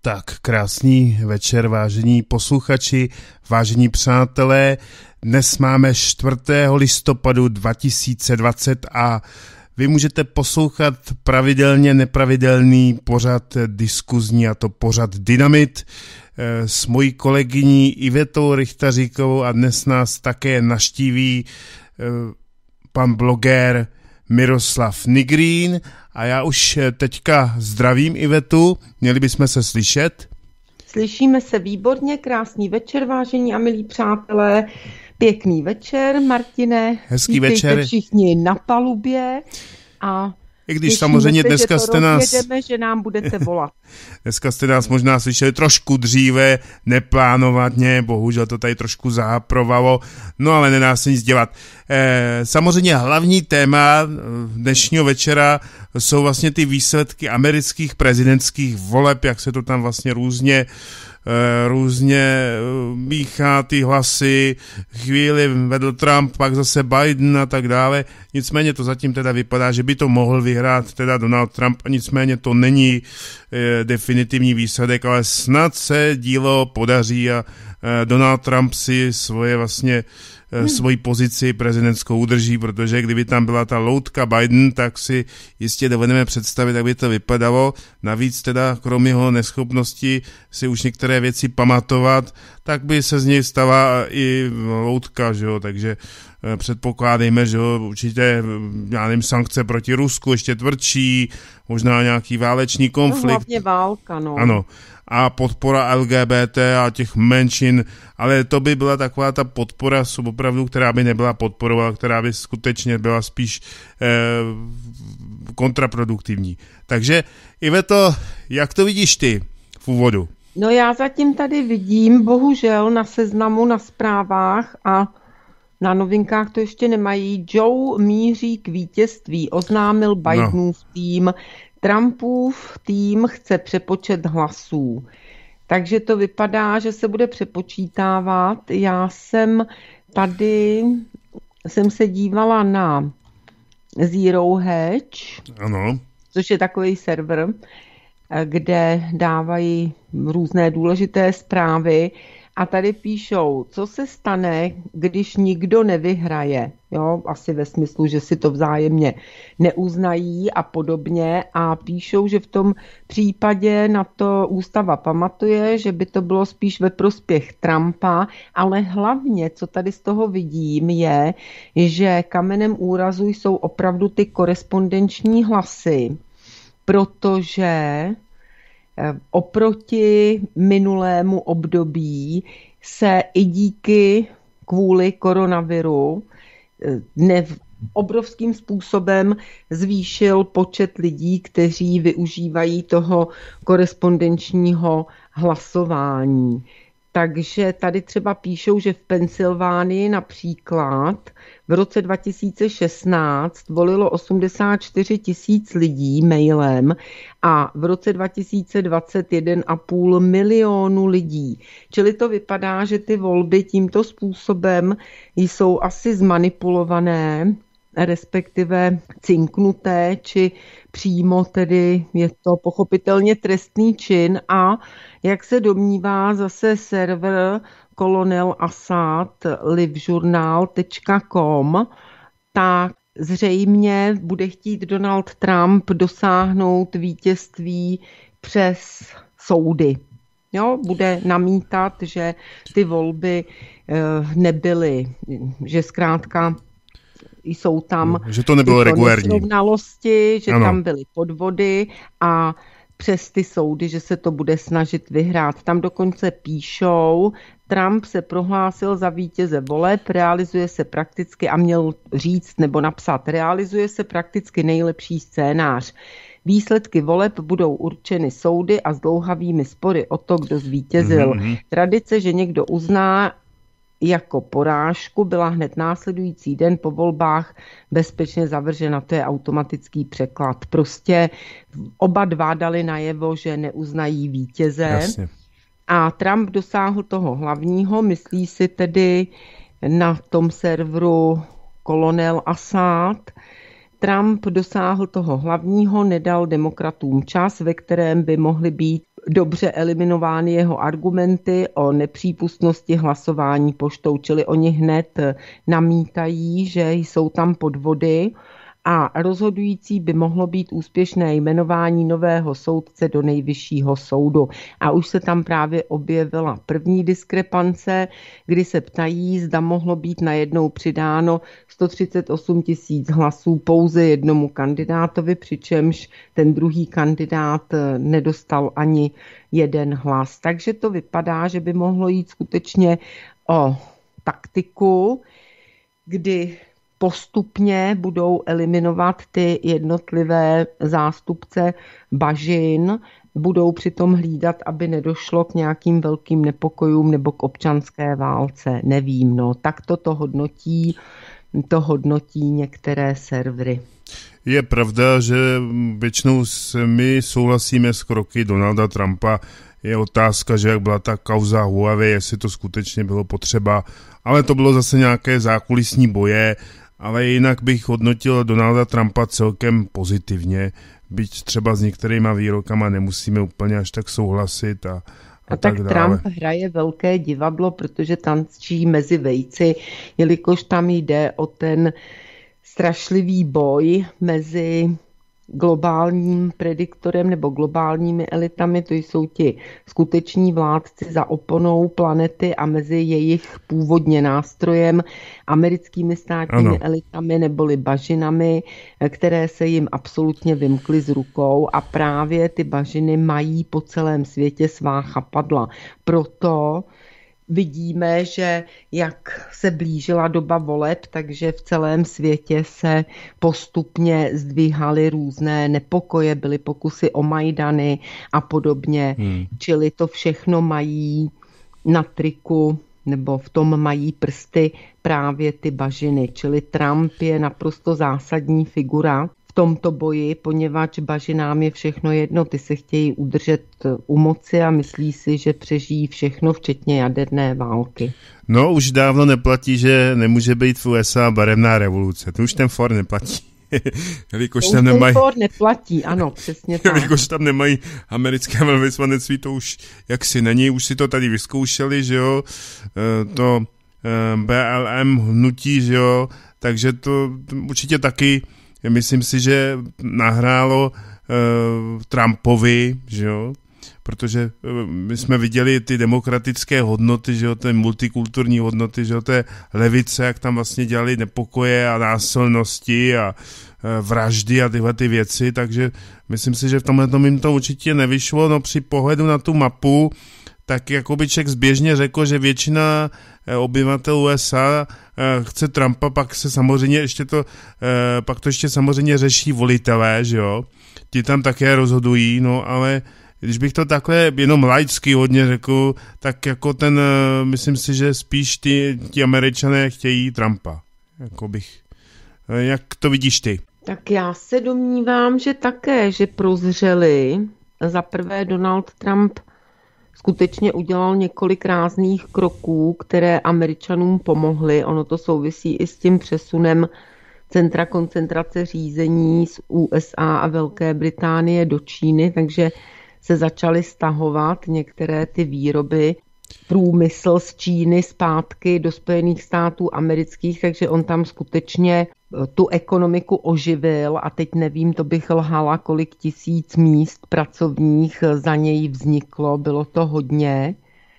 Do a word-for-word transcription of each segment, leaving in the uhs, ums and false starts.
Tak krásný večer, vážení posluchači, vážení přátelé. Dnes máme čtvrtého listopadu dva tisíce dvacet a vy můžete poslouchat pravidelně nepravidelný pořad diskuzní, a to pořad Dynamit s mojí kolegyní Ivetou Rychtaříkovou, a dnes nás také navštíví pan bloger Miroslav Nigrín. A já už teďka zdravím Ivetu, měli bychom se slyšet. Slyšíme se výborně, krásný večer, vážení a milí přátelé, pěkný večer, Martine. Hezký večer. Všichni na palubě a i když samozřejmě se, dneska že jste nás... že nám budete volat. Dneska jste nás možná slyšeli trošku dříve, neplánovaně, bohužel to tady trošku záprovalo, no ale nedá se nic dělat. E, samozřejmě hlavní téma dnešního večera jsou vlastně ty výsledky amerických prezidentských voleb, jak se to tam vlastně různě různě míchá ty hlasy, chvíli vedl Trump, pak zase Biden a tak dále. Nicméně to zatím teda vypadá, že by to mohl vyhrát teda Donald Trump, a nicméně to není e, definitivní výsledek, ale snad se dílo podaří a e, Donald Trump si svoje vlastně Hmm. svoji pozici prezidentskou udrží, protože kdyby tam byla ta loutka Biden, tak si jistě dovedeme představit, jak by to vypadalo. Navíc teda kromě jeho neschopnosti si už některé věci pamatovat, tak by se z něj stala i loutka, že jo, takže předpokládejme, že jo, určitě, já nevím, sankce proti Rusku ještě tvrdší, možná nějaký válečný konflikt. No, hlavně válka, no. Ano. A podpora L G B T a těch menšin, ale to by byla taková ta podpora opravdu, která by nebyla podporovala, která by skutečně byla spíš eh, kontraproduktivní. Takže Iveto, jak to vidíš ty v úvodu? No já zatím tady vidím, bohužel na seznamu, na zprávách a na novinkách to ještě nemají. Joe míří k vítězství, oznámil Bidenův no. tým. Trumpův tým chce přepočet hlasů. Takže to vypadá, že se bude přepočítávat. Já jsem tady, jsem se dívala na Zero Hedge, ano. což je takový server, kde dávají různé důležité zprávy. A tady píšou, co se stane, když nikdo nevyhraje. Jo, asi ve smyslu, že si to vzájemně neuznají a podobně. A píšou, že v tom případě na to ústava pamatuje, že by to bylo spíš ve prospěch Trumpa, ale hlavně, co tady z toho vidím, je, že kamenem úrazu jsou opravdu ty korespondenční hlasy, protože oproti minulému období se i díky kvůli koronaviru ne, obrovským způsobem zvýšil počet lidí, kteří využívají toho korespondenčního hlasování. Takže tady třeba píšou, že v Pensylvánii například v roce dva tisíce šestnáct volilo osmdesát čtyři tisíc lidí mailem a v roce dva tisíce dvacet jeden a půl milionu lidí. Čili to vypadá, že ty volby tímto způsobem jsou asi zmanipulované, respektive cinknuté, či přímo tedy je to pochopitelně trestný čin a jak se domnívá zase server Colonel Assad livejournal tečka com, tak zřejmě bude chtít Donald Trump dosáhnout vítězství přes soudy. Jo, bude namítat, že ty volby nebyly, že zkrátka jsou tam že to nebylo regulérní nesrovnalosti, že ano. tam byly podvody a přes ty soudy, že se to bude snažit vyhrát. Tam dokonce píšou, Trump se prohlásil za vítěze voleb, realizuje se prakticky, a měl říct nebo napsat, realizuje se prakticky nejlepší scénář. Výsledky voleb budou určeny soudy a zdlouhavými spory o to, kdo zvítězil. Mm-hmm. Tradice, že někdo uzná jako porážku, byla hned následující den po volbách bezpečně zavržena. To je automatický překlad. Prostě oba dva dali najevo, že neuznají vítěze. Jasně. A Trump dosáhl toho hlavního, myslí si tedy na tom serveru Colonel Assad. Trump dosáhl toho hlavního, nedal demokratům čas, ve kterém by mohli být dobře eliminovány jeho argumenty o nepřípustnosti hlasování poštou, čili oni hned namítají, že jsou tam podvody a rozhodující by mohlo být úspěšné jmenování nového soudce do nejvyššího soudu. A už se tam právě objevila první diskrepance, kdy se ptají, zda mohlo být najednou přidáno sto třicet osm tisíc hlasů pouze jednomu kandidátovi, přičemž ten druhý kandidát nedostal ani jeden hlas. Takže to vypadá, že by mohlo jít skutečně o taktiku, kdy postupně budou eliminovat ty jednotlivé zástupce bažin, budou přitom hlídat, aby nedošlo k nějakým velkým nepokojům nebo k občanské válce. Nevím, no. Tak to to hodnotí, to hodnotí některé servery. Je pravda, že většinou my souhlasíme s kroky Donalda Trumpa. Je otázka, že jak byla ta kauza Huawei, jestli to skutečně bylo potřeba, ale to bylo zase nějaké zákulisní boje, ale jinak bych hodnotil Donalda Trumpa celkem pozitivně, byť třeba s některýma výrokama nemusíme úplně až tak souhlasit a, a, a tak, tak dále. Trump hraje velké divadlo, protože tančí mezi vejci, jelikož tam jde o ten strašlivý boj mezi globálním prediktorem nebo globálními elitami, to jsou ti skuteční vládci za oponou planety a mezi jejich původně nástrojem americkými státními ano. elitami neboli bažinami, které se jim absolutně vymkly z rukou a právě ty bažiny mají po celém světě svá chapadla. Proto vidíme, že jak se blížila doba voleb, takže v celém světě se postupně zdvíhaly různé nepokoje, byly pokusy o Majdany a podobně. Hmm. Čili to všechno mají na triku, nebo v tom mají prsty právě ty bažiny. Čili Trump je naprosto zásadní figura v tomto boji, poněvadž bažinám je všechno jedno, ty se chtějí udržet u moci a myslí si, že přežijí všechno, včetně jaderné války. No, už dávno neplatí, že nemůže být v U S A barevná revoluce. To už ten Ford neplatí. Jelikož tam nemají... Ford neplatí, ano, přesně tak. Jelikož tam nemají americké velvyslanectví, to už jaksi není, už si to tady vyzkoušeli, že jo, to B L M hnutí, že jo, takže to určitě taky myslím si, že nahrálo uh, Trumpovi, že jo, protože uh, my jsme viděli ty demokratické hodnoty, že jo, ty multikulturní hodnoty, že jo, té levice, jak tam vlastně dělali nepokoje a násilnosti a uh, vraždy a tyhle ty věci, takže myslím si, že v tomhle tom jim to určitě nevyšlo, no při pohledu na tu mapu, tak jako by člověk zběžně řekl, že většina obyvatel U S A chce Trumpa, pak se samozřejmě ještě to, pak to ještě samozřejmě řeší volitelé, že jo, ti tam také rozhodují, no ale když bych to takhle jenom laicky hodně řekl, tak jako ten, myslím si, že spíš ty, ti Američané chtějí Trumpa, jako bych, jak to vidíš ty? Tak já se domnívám, že také, že prozřeli, za prvé Donald Trump skutečně udělal několik rázných kroků, které Američanům pomohly. Ono to souvisí i s tím přesunem centra koncentrace řízení z U S A a Velké Británie do Číny, takže se začaly stahovat některé ty výroby, průmysl z Číny zpátky do Spojených států amerických, takže on tam skutečně tu ekonomiku oživil a teď nevím, to bych lhala, kolik tisíc míst pracovních za něj vzniklo, bylo to hodně.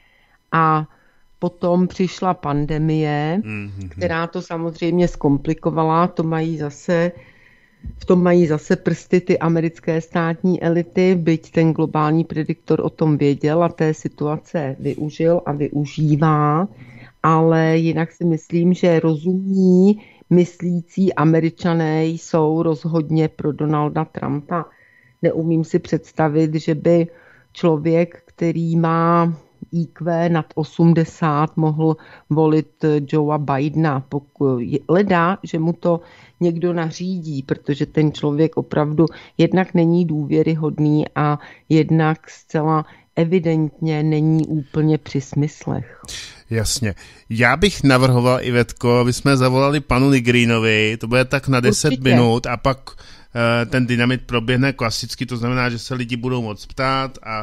A potom přišla pandemie, mm-hmm. která to samozřejmě zkomplikovala, to mají zase, v tom mají zase prsty ty americké státní elity, byť ten globální prediktor o tom věděl a té situace využil a využívá, ale jinak si myslím, že rozumní myslící Američané jsou rozhodně pro Donalda Trumpa. Neumím si představit, že by člověk, který má í kvé nad osmdesát, mohl volit Joea Bidena. Leda, že mu to někdo nařídí, protože ten člověk opravdu jednak není důvěryhodný a jednak zcela evidentně není úplně při smyslech. Jasně. Já bych navrhoval, Ivetko, aby jsme zavolali panu Nigreenovi, to bude tak na deset Určitě. minut a pak uh, ten dynamit proběhne klasicky, to znamená, že se lidi budou moc ptát a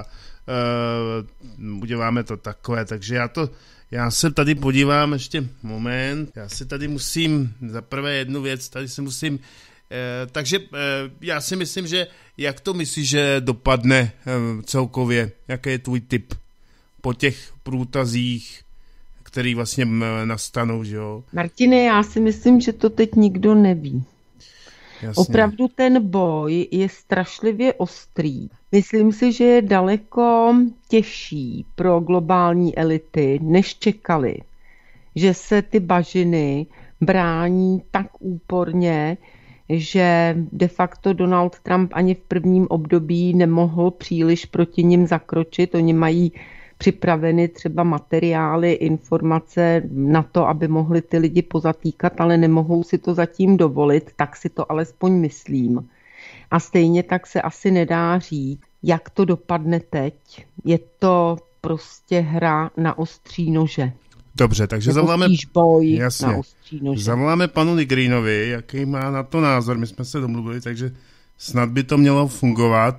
uh, uděláme to takové, takže já to, já se tady podívám ještě moment, já si tady musím, za prvé jednu věc, tady si musím, uh, takže uh, já si myslím, že jak to myslíš, že dopadne uh, celkově, jaký je tvůj tip po těch průtazích, který vlastně nastanou, že jo? Martine, já si myslím, že to teď nikdo neví. Jasně. Opravdu ten boj je strašlivě ostrý. Myslím si, že je daleko těžší pro globální elity, než čekali. Že se ty bažiny brání tak úporně, že de facto Donald Trump ani v prvním období nemohl příliš proti nim zakročit. Oni mají připraveny třeba materiály, informace na to, aby mohli ty lidi pozatýkat, ale nemohou si to zatím dovolit, tak si to alespoň myslím. A stejně tak se asi nedá říct, jak to dopadne teď. Je to prostě hra na ostří nože. Dobře, takže zavoláme, boj jasně, na ostří nože. Zavoláme panu Nigreenovi, jaký má na to názor, my jsme se domluvili, takže snad by to mělo fungovat.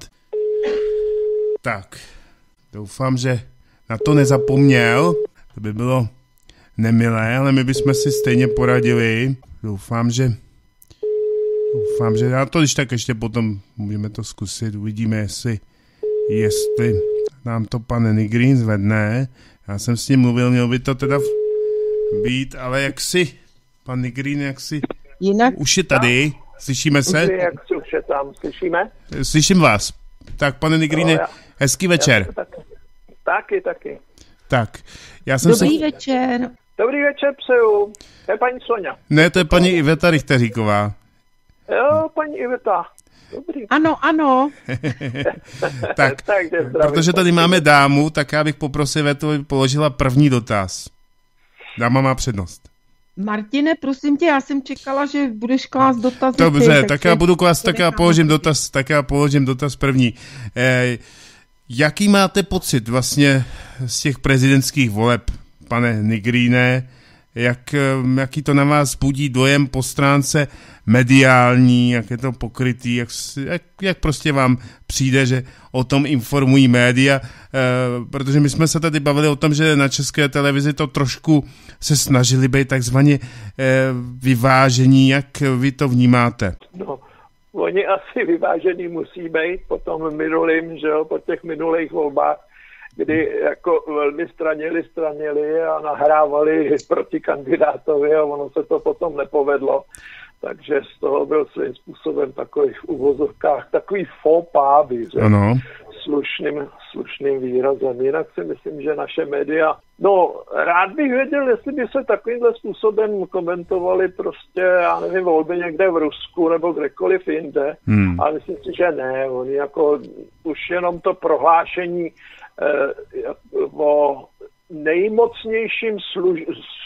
Tak, doufám, že na to nezapomněl, to by bylo nemilé, ale my bychom si stejně poradili. Doufám, že doufám, že já to když tak ještě potom můžeme to zkusit, uvidíme, jestli, jestli nám to pan Nigreen zvedne. Já jsem s ním mluvil, měl by to teda být, ale jak si, pan Nigreen, jak si, jinak už je tady, slyšíme se? Jak už je tam, slyšíme? Slyším vás. Tak, pane Nigreene, no, hezký večer. Taky, taky. Tak, já jsem Dobrý se... večer. Dobrý večer přeju. To je paní Soňa. Ne, to je paní Iveta Richteříková. Jo, paní Iveta. Dobrý. Ano, ano. Tak, protože tady máme dámu, tak já bych poprosil Ivetu, aby položila první dotaz. Dáma má přednost. Martine, prosím tě, já jsem čekala, že budeš klást dotaz. Dobře, ty, tak, tak já budu klást, tak já položím dotaz, tak já položím dotaz první. Eh, jaký máte pocit vlastně z těch prezidentských voleb, pane Nigreene? Jak, jaký to na vás budí dojem po stránce mediální, jak je to pokrytý, jak, jak, jak prostě vám přijde, že o tom informují média, e, protože my jsme se tady bavili o tom, že na České televizi to trošku se snažili být takzvaně e, vyvážení, jak vy to vnímáte? No, oni asi vyvážení musí být po tom minulým, že jo, po těch minulých volbách, kdy jako velmi stranili, stranili a nahrávali proti kandidátovi a ono se to potom nepovedlo. Takže z toho byl svým způsobem takový v uvozovkách takový faux pas, že? Ano. Slušným, slušným výrazem. Jinak si myslím, že naše média, no rád bych věděl, jestli by se takovýmhle způsobem komentovali prostě, já nevím, volby někde v Rusku nebo kdekoliv jinde, hmm. ale myslím si, že ne. Oni jako už jenom to prohlášení eh, o nejmocnějším služ,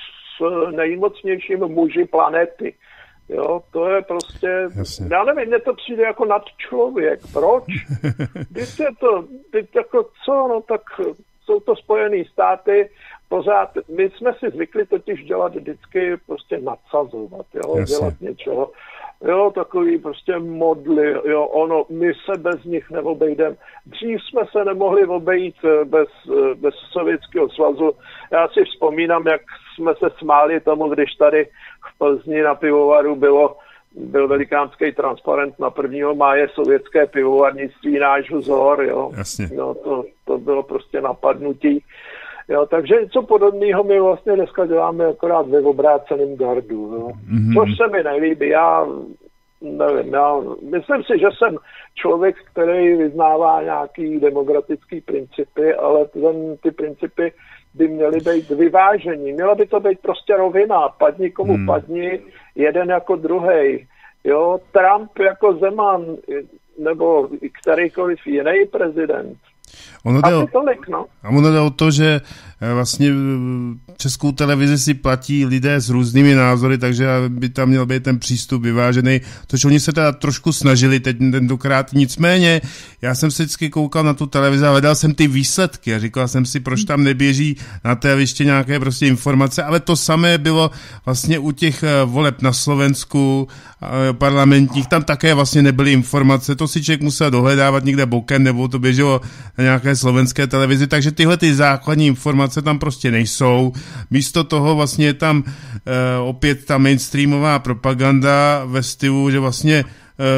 s nejmocnějším muži planety. Jo, to je prostě, jasně. Já nevím, mně to přijde jako nadčlověk. Proč? Teď je to, teď jako co, no tak jsou to Spojené státy, pořád, my jsme si zvykli totiž dělat vždycky prostě nadsazovat, jo, jasně. Dělat něčeho, jo, takový prostě modly, jo, ono, my se bez nich neobejdeme. Dřív jsme se nemohli obejít bez, bez Sovětského svazu. Já si vzpomínám, jak jsme se smáli tomu, když tady v Plzni na pivovaru bylo, byl velikánský transparent na prvního máje sovětské pivovarnictví náš vzor, jo. Jasně. No, to, to bylo prostě napadnutí. Jo, takže něco podobného my vlastně dneska děláme akorát ve obráceném gardu. Jo. Mm-hmm. Což se mi nelíbí. Já nevím, já myslím si, že jsem člověk, který vyznává nějaký demokratický principy, ale ten, ty principy by měly být vyvážení. Měla by to být prostě rovina. Padni komu hmm. padni, jeden jako druhej. Jo, Trump jako Zeman nebo kterýkoliv jiný prezident. Ono jde, o, tolik, no. a ono jde o to, že vlastně Českou televizi si platí lidé s různými názory, takže by tam měl být ten přístup vyvážený, což oni se teda trošku snažili teď tentokrát. Nicméně, já jsem se vždycky koukal na tu televizi a hledal jsem ty výsledky a říkal jsem si, proč tam neběží na té liště nějaké prostě informace, ale to samé bylo vlastně u těch voleb na Slovensku parlamentních, tam také vlastně nebyly informace, to si člověk musel dohledávat někde bokem, nebo to běželo na nějaké slovenské televizi, takže tyhle ty základní informace tam prostě nejsou. Místo toho vlastně je tam e, opět ta mainstreamová propaganda ve stylu, že vlastně e,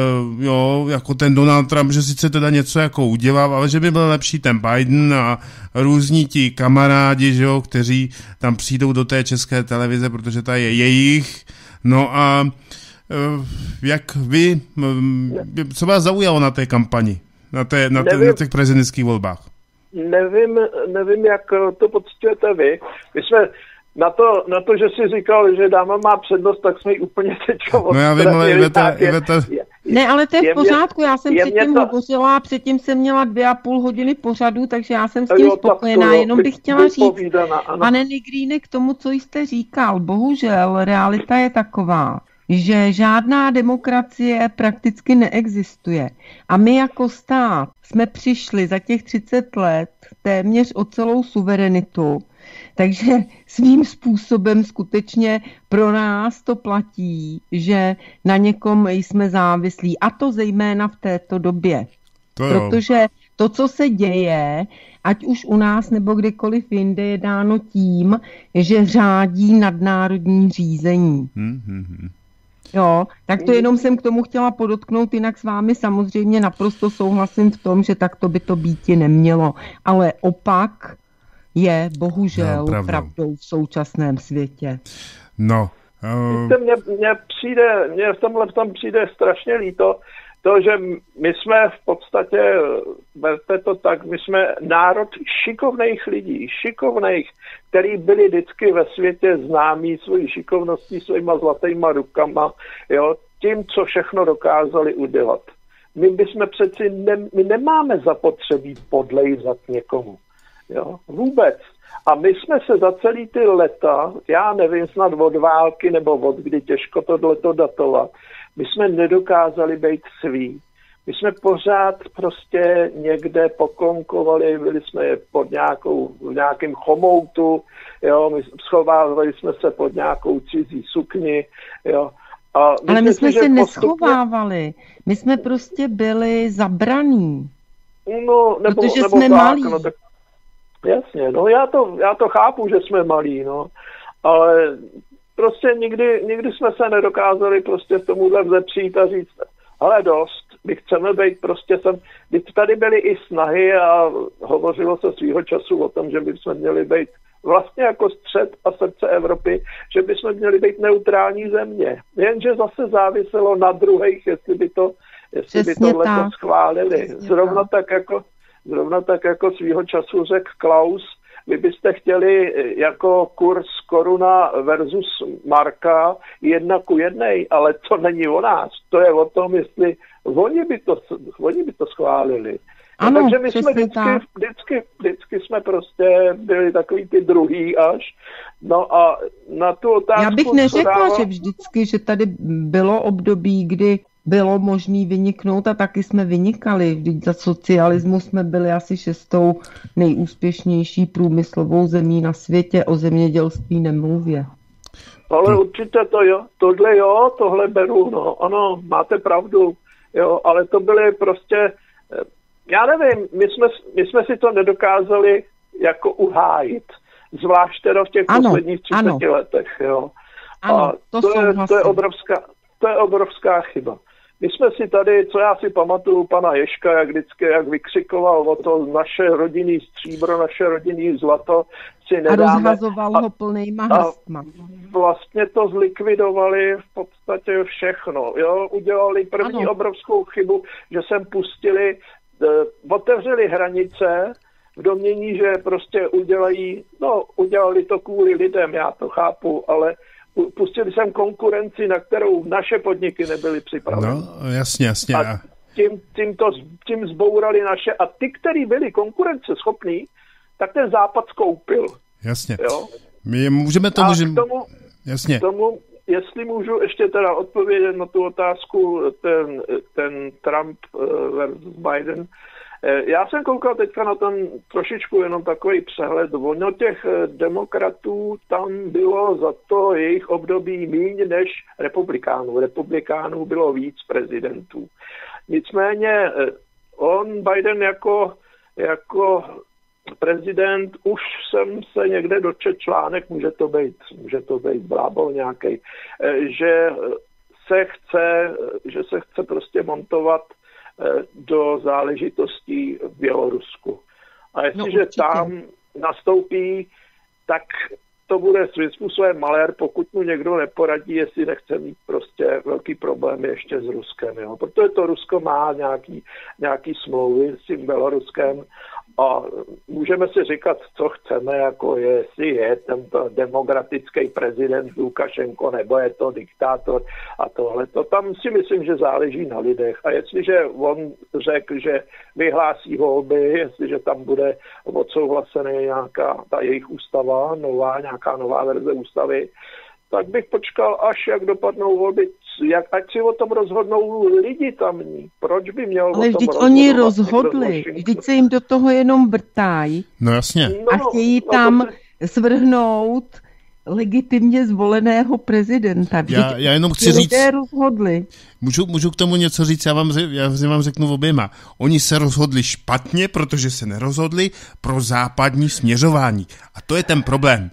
jo, jako ten Donald Trump, že sice teda něco jako udělal, ale že by byl lepší ten Biden a různí ti kamarádi, že jo, kteří tam přijdou do té české televize, protože ta je jejich. No a e, jak vy, co vás zaujalo na té kampani, na, té, na, té, na těch prezidentských volbách? Nevím, nevím, jak to pocitujete vy. My jsme na to, na to, že jsi říkal, že dáma má přednost, tak jsme ji úplně teďka odstranili. No já vím, ale Iveta, Iveta... Ne, ale to je v pořádku, já jsem předtím to... hovořila, předtím jsem měla dvě a půl hodiny pořadu, takže já jsem s tím jo, spokojená, to, jenom bych chtěla říct, pane Nigríne, k tomu, co jste říkal, bohužel realita je taková, že žádná demokracie prakticky neexistuje. A my jako stát jsme přišli za těch třicet let téměř o celou suverenitu, takže svým způsobem skutečně pro nás to platí, že na někom jsme závislí, a to zejména v této době. To Protože to, co se děje, ať už u nás nebo kdekoliv jinde, je dáno tím, že řádí nadnárodní řízení. Hmm, hmm, hmm. Jo, tak to jenom jsem k tomu chtěla podotknout, jinak s vámi samozřejmě naprosto souhlasím v tom, že tak to by to býti nemělo. Ale opak je bohužel no, pravdou v současném světě. No. Uh... Mně, mně přijde, mně v tomhle tam přijde strašně líto, to, že my jsme v podstatě, berte to tak, my jsme národ šikovných lidí, šikovných, který byli vždycky ve světě známí svojí šikovností, svýma zlatýma rukama, jo, tím, co všechno dokázali udělat. My bychom přeci, ne, my nemáme zapotřebí podlejzat někomu, jo, vůbec. A my jsme se za celý ty leta, já nevím, snad od války nebo od kdy, těžko tohleto datovat, my jsme nedokázali být svý. My jsme pořád prostě někde pokonkovali, byli jsme pod nějakou, v nějakém chomoutu, jo, my schovávali jsme se pod nějakou cizí sukni, jo. A ale my jsme si, se postupně... neschovávali, my jsme prostě byli zabraní, no, nebo, protože nebo jsme tak, malí. No, tak, jasně, no já to, já to chápu, že jsme malí, no, ale prostě nikdy, nikdy jsme se nedokázali prostě tomuhle vzepřít a říct, ale dost, my chceme být prostě sem, když tady byly i snahy a hovořilo se svýho času o tom, že bychom měli být vlastně jako střed a srdce Evropy, že bychom měli být neutrální země. Jenže zase záviselo na druhých, jestli by to, jestli by tohle to schválili. Zrovna tak, jako, zrovna tak jako svýho času řekl Klaus, vy byste chtěli jako kurz koruna versus marka jedna ku jednej, ale to není o nás. To je o tom, jestli oni by to, oni by to schválili. Ano, no, takže my jsme vždycky, vždycky, vždycky jsme prostě byli takový ty druhý až. No a na tu otázku... Já bych neřekla, dával... že vždycky, že tady bylo období, kdy bylo možné vyniknout a taky jsme vynikali. Vždyť za socialismu jsme byli asi šestou nejúspěšnější průmyslovou zemí na světě, o zemědělství nemluvě. Ale určitě to jo, tohle jo, tohle beru, no, ano, máte pravdu, jo, ale to byly prostě, já nevím, my jsme, my jsme si to nedokázali jako uhájit, zvlášť teda v těch ano, posledních třiceti letech, jo. Ano, a to, to, je, to, je obrovská, to je obrovská chyba. My jsme si tady, co já si pamatuju pana Ježka, jak vždycky, jak vykřikoval o to naše rodinný stříbro, naše rodinný zlato si nedáme. A rozhazoval a, ho plnýma hrstma. Vlastně to zlikvidovali v podstatě všechno. Jo? Udělali první ano. obrovskou chybu, že sem pustili, uh, otevřeli hranice v domění, že prostě udělají, no udělali to kvůli lidem, já to chápu, ale pustili jsem konkurenci, na kterou naše podniky nebyly připraveny. No, jasně, jasně. A tím, tím, to, tím zbourali naše. A ty, kteří byli konkurenceschopní, tak ten západ skoupil. jasně. Jo? My můžeme tomu, A že... k tomu, jasně. K tomu, jestli můžu ještě teda odpovědět na tu otázku, ten, ten Trump versus Biden. Já jsem koukal teďka na ten trošičku jenom takový přehled. Ono těch demokratů tam bylo za to jejich období míň než republikánů. Republikánů bylo víc prezidentů. Nicméně on, Biden jako, jako prezident, už jsem se někde dočet článek, může to být, může to být blábol nějaký, že se chce, že se chce prostě montovat do záležitostí v Bělorusku. A jestliže no, tam nastoupí, tak to bude svým způsobem malér, pokud mu někdo neporadí, jestli nechce mít prostě velký problém ještě s Ruskem. Jo? Protože to Rusko má nějaký, nějaký smlouvy s tím Běloruskem a můžeme si říkat, co chceme, jako je, jestli je tento demokratický prezident Lukašenko, nebo je to diktátor a tohle. To tam si myslím, že záleží na lidech. A jestliže on řekl, že vyhlásí volby, jestliže tam bude odsouhlasený nějaká ta jejich ústava, nová, nějaká nová verze ústavy, tak bych počkal, až jak dopadnou volby, jak, ať si o tom rozhodnou lidi tamní. Proč by měl Ale vždyť oni rozhodli, vždyť se jim do toho jenom vrtají. No jasně. A chtějí no, tam no se... svrhnout legitimně zvoleného prezidenta. Já, já jenom chci říct, rozhodli. Můžu, můžu k tomu něco říct, já vám, já vám řeknu oběma. Oni se rozhodli špatně, protože se nerozhodli pro západní směřování. A to je ten problém.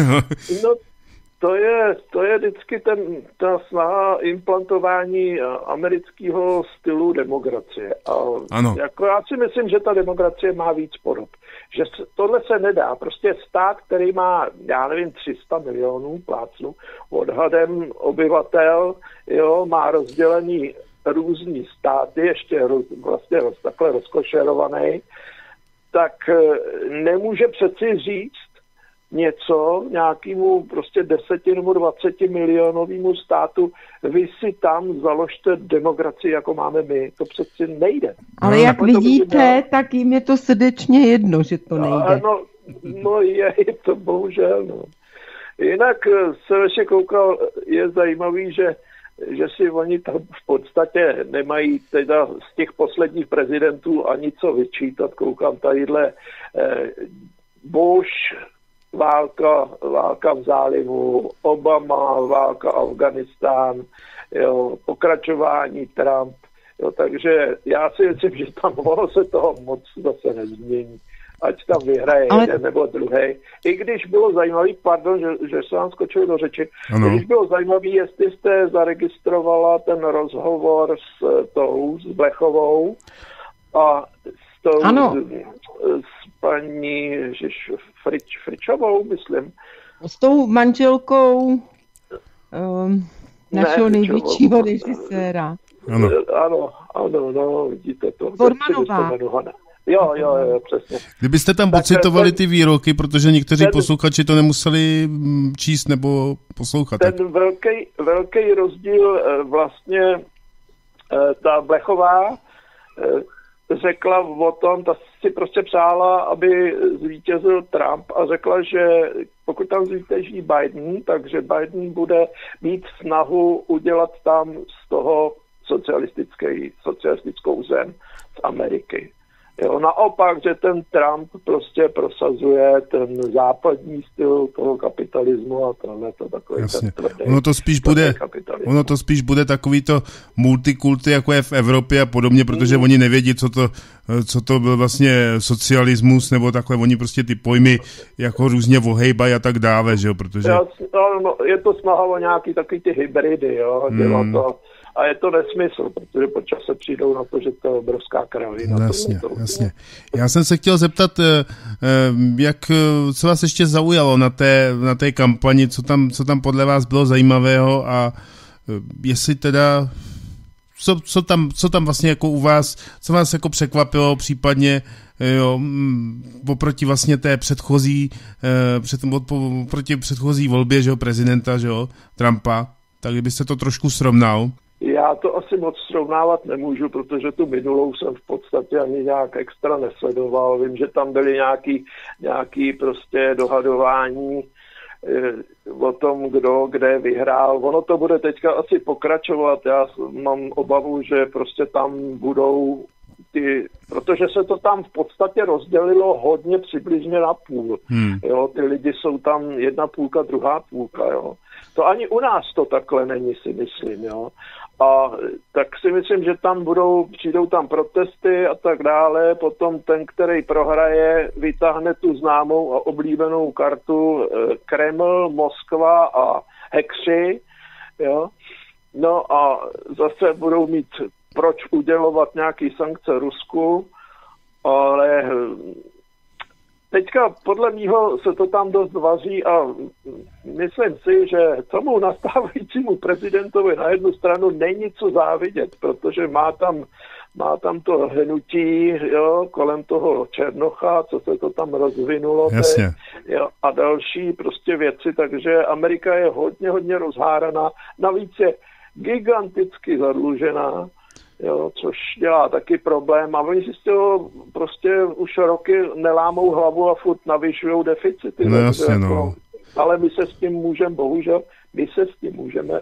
No, To je, to je vždycky ten, ta snaha implantování amerického stylu demokracie. A ano. Jako já si myslím, že ta demokracie má víc podob. Že tohle se nedá. Prostě stát, který má, já nevím, tři sta milionů plácnu, odhadem obyvatel, jo, má rozdělený různý státy, ještě roz, vlastně roz, takhle rozkošerovaný, tak nemůže přeci říct něco nějakému prostě deseti nebo dvaceti milionovému státu, vy si tam založte demokracii, jako máme my. To přeci nejde. Ale no, jak vidíte, tak jim je to srdečně jedno, že to nejde. No, no je to bohužel. No. Jinak se ještě koukal, je zajímavý, že že si oni tam v podstatě nemají teda z těch posledních prezidentů ani co vyčítat. Koukám tadyhle eh, Bush, válka, válka v zálivu, Obama, válka Afganistán, jo, pokračování Trump. Jo, takže já si myslím, že tam mohlo se toho moc zase nezmění. Ať tam vyhraje Ale... jeden nebo druhý. I když bylo zajímavý, pardon, že, že se vám skočil do řeči, ano. Když bylo zajímavý, jestli jste zaregistrovala ten rozhovor s tou, s Blechovou a s tou, ano. S, s paní Ježiš, Frič, Fričovou, myslím. S tou manželkou um, našeho ne, největšího režiséra. Ano. ano, ano, no, vidíte to. Formanová. Jo, jo, jo, přesně. Kdybyste tam tak pocitovali ten, ty výroky, protože někteří ten, posluchači to nemuseli číst nebo poslouchat. Ten velký, velký rozdíl vlastně ta Blechová řekla o tom, ta si prostě přála, aby zvítězil Trump a řekla, že pokud tam zvítězí Biden, takže Biden bude mít snahu udělat tam z toho socialistický, socialistickou zem z Ameriky. Jo, naopak, že ten Trump prostě prosazuje ten západní styl toho kapitalismu a tohle to takový ten tvrdý, ono to spíš bude, ono to spíš bude takový to multikulty, jako je v Evropě a podobně, protože mm. oni nevědí, co to, co to byl vlastně socialismus, nebo takhle, oni prostě ty pojmy jako různě vohejbají a tak dále, že jo, protože... Já, no, je to snaha o nějaký takový ty hybridy, jo, dělat mm. to. A je to nesmysl, protože po čase přijdou na to, že to je obrovská kravina. Jasně, jasně. Já jsem se chtěl zeptat, jak, co vás ještě zaujalo na té, na té kampani, co tam, co tam podle vás bylo zajímavého a jestli teda, co, co, tam, co tam vlastně jako u vás, co vás jako překvapilo případně, jo, oproti vlastně té předchozí, před, oproti předchozí volbě, že jo, prezidenta, že jo, Trumpa, tak kdybyste to trošku srovnal. Já to asi moc srovnávat nemůžu, protože tu minulou jsem v podstatě ani nějak extra nesledoval. Vím, že tam byly nějaký, nějaký prostě dohadování o tom, kdo kde vyhrál. Ono to bude teďka asi pokračovat. Já mám obavu, že prostě tam budou ty, protože se to tam v podstatě rozdělilo hodně přibližně na půl. Hmm. Jo, ty lidi jsou tam jedna půlka, druhá půlka. Jo. To ani u nás to takhle není, si myslím. Jo. A tak si myslím, že tam budou, přijdou tam protesty a tak dále, potom ten, který prohraje, vytáhne tu známou a oblíbenou kartu Kreml, Moskva a hekři, jo. No a zase budou mít proč udělovat nějaký sankce Rusku, ale teďka podle mýho se to tam dost vaří a myslím si, že tomu nastávajícímu prezidentovi na jednu stranu není co závidět, protože má tam, má tam to hnutí, jo, kolem toho Černocha, co se to tam rozvinulo teď, jo, a další prostě věci, takže Amerika je hodně, hodně rozháraná, navíc je giganticky zadlužená, jo, což dělá taky problém a oni si z toho prostě už roky nelámou hlavu a furt navyšujou deficity. No jasně, jako, no. Ale my se s tím můžeme, bohužel, my se s tím můžeme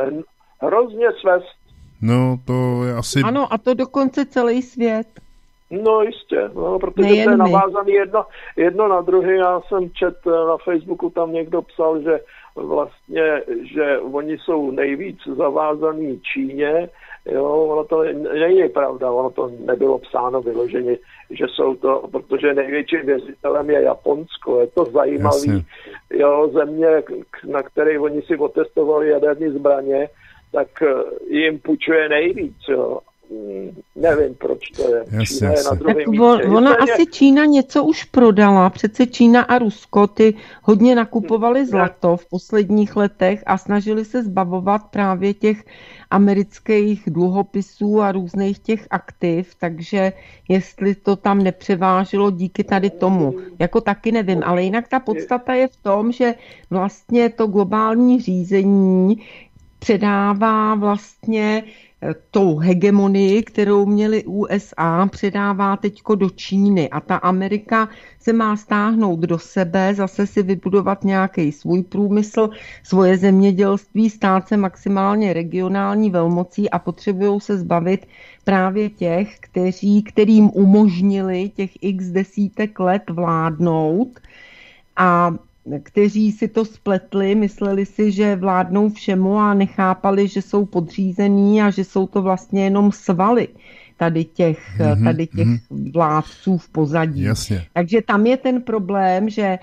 hrozně svést. No, to je asi... Ano, a to dokonce celý svět. No jistě, no, protože Nejen to je my. navázané jedno, jedno na druhé. Já jsem čet na Facebooku, tam někdo psal, že vlastně, že oni jsou nejvíc zavázaný Číně. Jo, ono to není pravda, ono to nebylo psáno vyloženě, že jsou to, protože největším věřitelem je Japonsko, je to zajímavý, jo, země, na které oni si otestovali jaderné zbraně, tak jim půjčuje nejvíc, jo. Nevím, proč to je. Jasně, Čína je na druhém místě. On, ona Nicméně... asi Čína něco už prodala. Přece Čína a Rusko ty hodně nakupovali zlato v posledních letech a snažili se zbavovat právě těch amerických dluhopisů a různých těch aktiv, takže jestli to tam nepřevážilo díky tady tomu, jako taky nevím, ale jinak ta podstata je v tom, že vlastně to globální řízení předává vlastně tou hegemonii, kterou měli U S A, předává teďko do Číny a ta Amerika se má stáhnout do sebe, zase si vybudovat nějaký svůj průmysl, svoje zemědělství, stát se maximálně regionální velmocí a potřebují se zbavit právě těch, kteří, kterým umožnili těch x desítek let vládnout a kteří si to spletli, mysleli si, že vládnou všemu a nechápali, že jsou podřízení a že jsou to vlastně jenom svaly tady těch, mm-hmm, tady těch mm-hmm. vládců v pozadí. Jasně. Takže tam je ten problém, že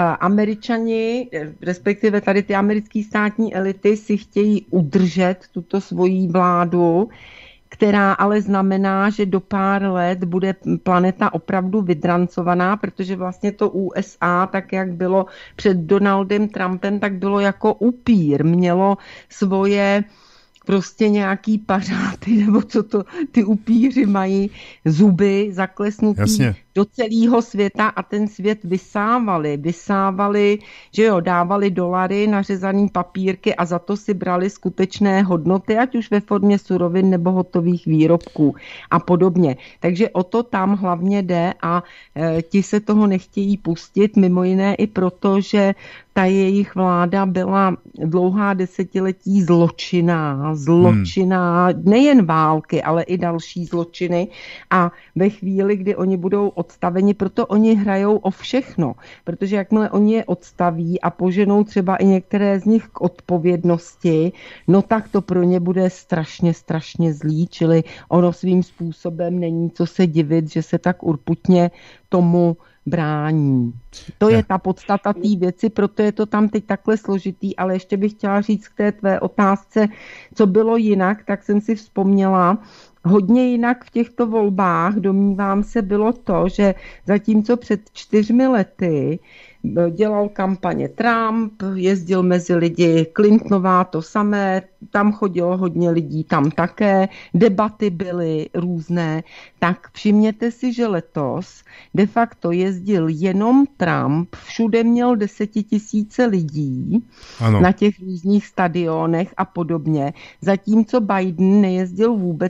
Američani, respektive tady ty americké státní elity si chtějí udržet tuto svoji vládu, která ale znamená, že do pár let bude planeta opravdu vydrancovaná, protože vlastně to U S A, tak jak bylo před Donaldem Trumpem, tak bylo jako upír. Mělo svoje prostě nějaký pařáty, nebo co to ty upíři mají, zuby zaklesnutý Jasně. do celého světa a ten svět vysávali. Vysávali, že jo, dávali dolary, nařezaný papírky a za to si brali skutečné hodnoty, ať už ve formě surovin nebo hotových výrobků a podobně. Takže o to tam hlavně jde a e, ti se toho nechtějí pustit, mimo jiné i proto, že ta jejich vláda byla dlouhá desetiletí zločinná, zločinná, hmm. nejen války, ale i další zločiny a ve chvíli, kdy oni budou odstaveni, proto oni hrajou o všechno, protože jakmile oni je odstaví a poženou třeba i některé z nich k odpovědnosti, no tak to pro ně bude strašně, strašně zlý, čili ono svým způsobem není co se divit, že se tak urputně tomu brání. To je ta podstata té věci, proto je to tam teď takhle složitý, ale ještě bych chtěla říct k té tvé otázce, co bylo jinak, tak jsem si vzpomněla, hodně jinak v těchto volbách, domnívám se, bylo to, že zatímco před čtyřmi lety dělal kampaně Trump, jezdil mezi lidi, Clintonová to samé, tam chodilo hodně lidí, tam také, debaty byly různé, tak všimněte si, že letos de facto jezdil jenom Trump, všude měl desetitisíce lidí ano. na těch různých stadionech a podobně, zatímco Biden nejezdil vůbec, někde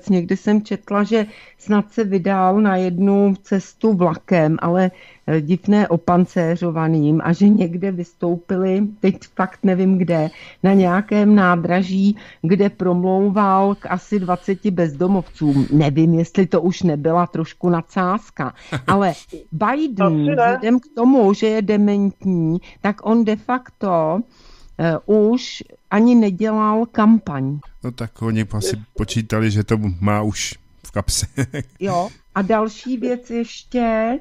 jsem četla, že snad se vydal na jednu cestu vlakem, ale divné opancéřovaným a že někde vystoupili, teď fakt nevím kde, na nějakém nádraží, kde promlouval k asi dvaceti bezdomovcům. Nevím, jestli to už nebyla trošku nadsázka, ale Biden, vzhledem k tomu, že je dementní, tak on de facto uh, už ani nedělal kampaň. No tak oni asi počítali, že to má už v kapse. Jo, a další věc ještě,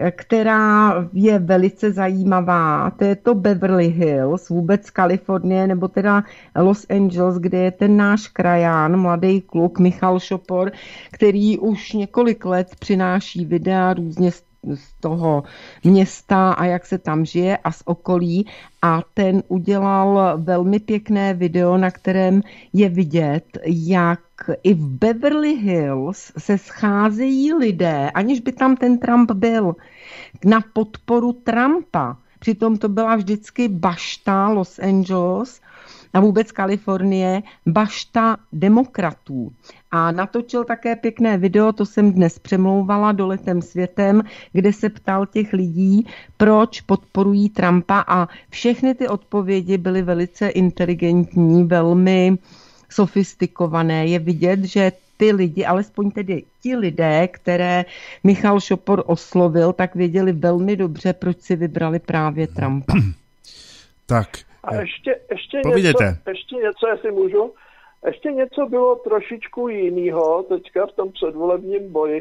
která je velice zajímavá, to je to Beverly Hills, vůbec Kalifornie, nebo teda Los Angeles, kde je ten náš krajan, mladý kluk Michal Šopor, který už několik let přináší videa různě z toho města a jak se tam žije a z okolí, a ten udělal velmi pěkné video, na kterém je vidět, jak i v Beverly Hills se scházejí lidé, aniž by tam ten Trump byl, na podporu Trumpa. Přitom to byla vždycky bašta Los Angeles a vůbec Kalifornie, bašta demokratů. A natočil také pěkné video, to jsem dnes přemlouvala Doletem světem, kde se ptal těch lidí, proč podporují Trumpa, a všechny ty odpovědi byly velice inteligentní, velmi sofistikované. Je vidět, že ty lidi, alespoň tedy ti lidé, které Michal Šopor oslovil, tak věděli velmi dobře, proč si vybrali právě Trumpa. Tak. A ještě, ještě, něco, ještě něco, jestli můžu, ještě něco bylo trošičku jinýho teďka v tom předvolebním boji.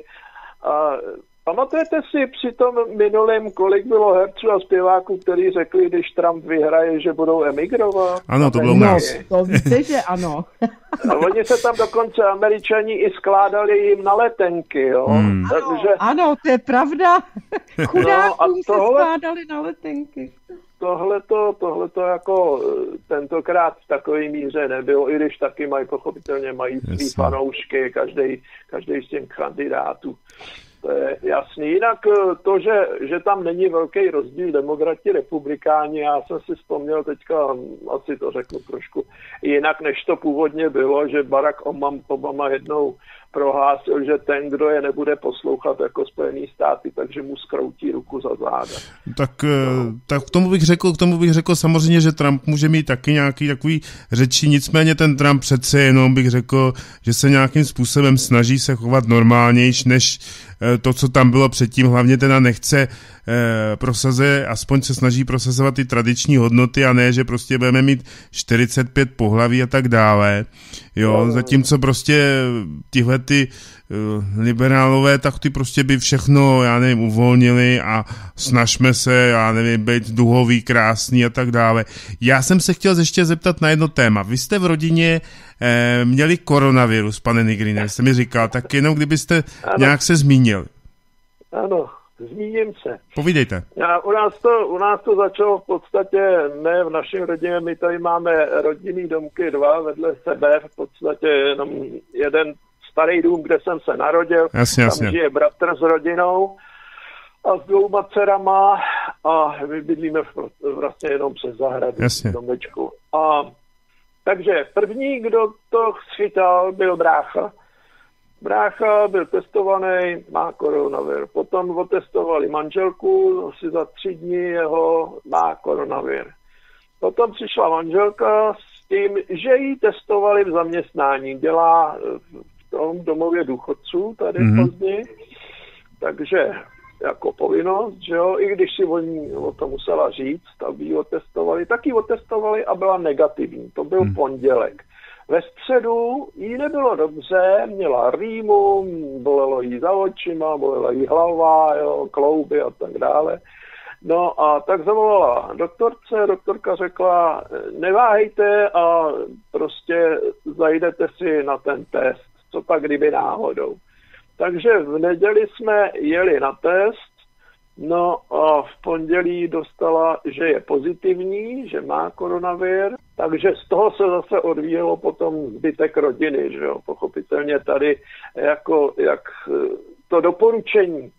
A pamatujete si při tom minulém, kolik bylo herců a zpěváků, kteří řekli, když Trump vyhraje, že budou emigrovat? Ano, to bylo u nás. To víte, že ano. A oni se tam dokonce Američani i skládali jim na letenky, jo. Hmm. Takže... Ano, ano, to je pravda. Chudákům no, tohle... se skládali na letenky. Tohleto, tohleto jako tentokrát v takové míře nebylo, i když taky mají pochopitelně mají svý fanoušky, každý, každý z těch kandidátů. To je jasný. Jinak to, že, že tam není velký rozdíl demokrati, republikáni, já jsem si vzpomněl teďka, asi to řeknu trošku jinak, než to původně bylo, že Barack Obama jednou prohlásil, že ten, kdo je nebude poslouchat jako Spojený státy, takže mu skroutí ruku za záda. Tak, no. tak k tomu bych řekl, k tomu bych řekl samozřejmě, že Trump může mít taky nějaký takový řeči, nicméně ten Trump přece jenom bych řekl, že se nějakým způsobem snaží se chovat normálnějš, než to, co tam bylo předtím, hlavně teda nechce eh, prosazuje, aspoň se snaží prosazovat ty tradiční hodnoty a ne, že prostě budeme mít čtyřicet pět pohlaví a tak dále. Jo, no. Zatímco prostě tyhle ty uh, liberálové, tak ty prostě by všechno, já nevím, uvolnili a snažme se, já nevím, být duhový, krásný a tak dále. Já jsem se chtěl ještě zeptat na jedno téma. Vy jste v rodině eh, měli koronavirus, pane Nigrine, jste mi říkal, tak jenom kdybyste ano. nějak se zmínil. Ano, zmíním se. Povídejte. Já, u, nás to, u nás to začalo v podstatě, ne v našem rodině, my tady máme rodinný domky dva vedle sebe, v podstatě jenom jeden starý dům, kde jsem se narodil, jasně, tam jasně. žije bratr s rodinou a s dvouma dcerama a my bydlíme vlastně jenom přes zahradu domečku. A takže první, kdo to schytal, byl brácha. Brácha byl testovaný, má koronavir. Potom otestovali manželku, asi za tři dny jeho má koronavir. Potom přišla manželka s tím, že ji testovali v zaměstnání. Dělá v tom domově důchodců tady mm-hmm. v Plzni. Takže jako povinnost, že jo, i když si oni o to musela říct, aby ji otestovali, tak ji otestovali a byla negativní. To byl mm. pondělek. Ve středu jí nebylo dobře, měla rýmu, bolelo jí za očima, bolela jí hlava, jo, klouby a tak dále. No a tak zavolala doktorce, doktorka řekla, neváhejte a prostě zajdete si na ten test, co pak kdyby náhodou. Takže v neděli jsme jeli na test, no a v pondělí dostala, že je pozitivní, že má koronavir, takže z toho se zase odvíjelo potom zbytek rodiny, že jo, pochopitelně tady jako, jak to doporučení,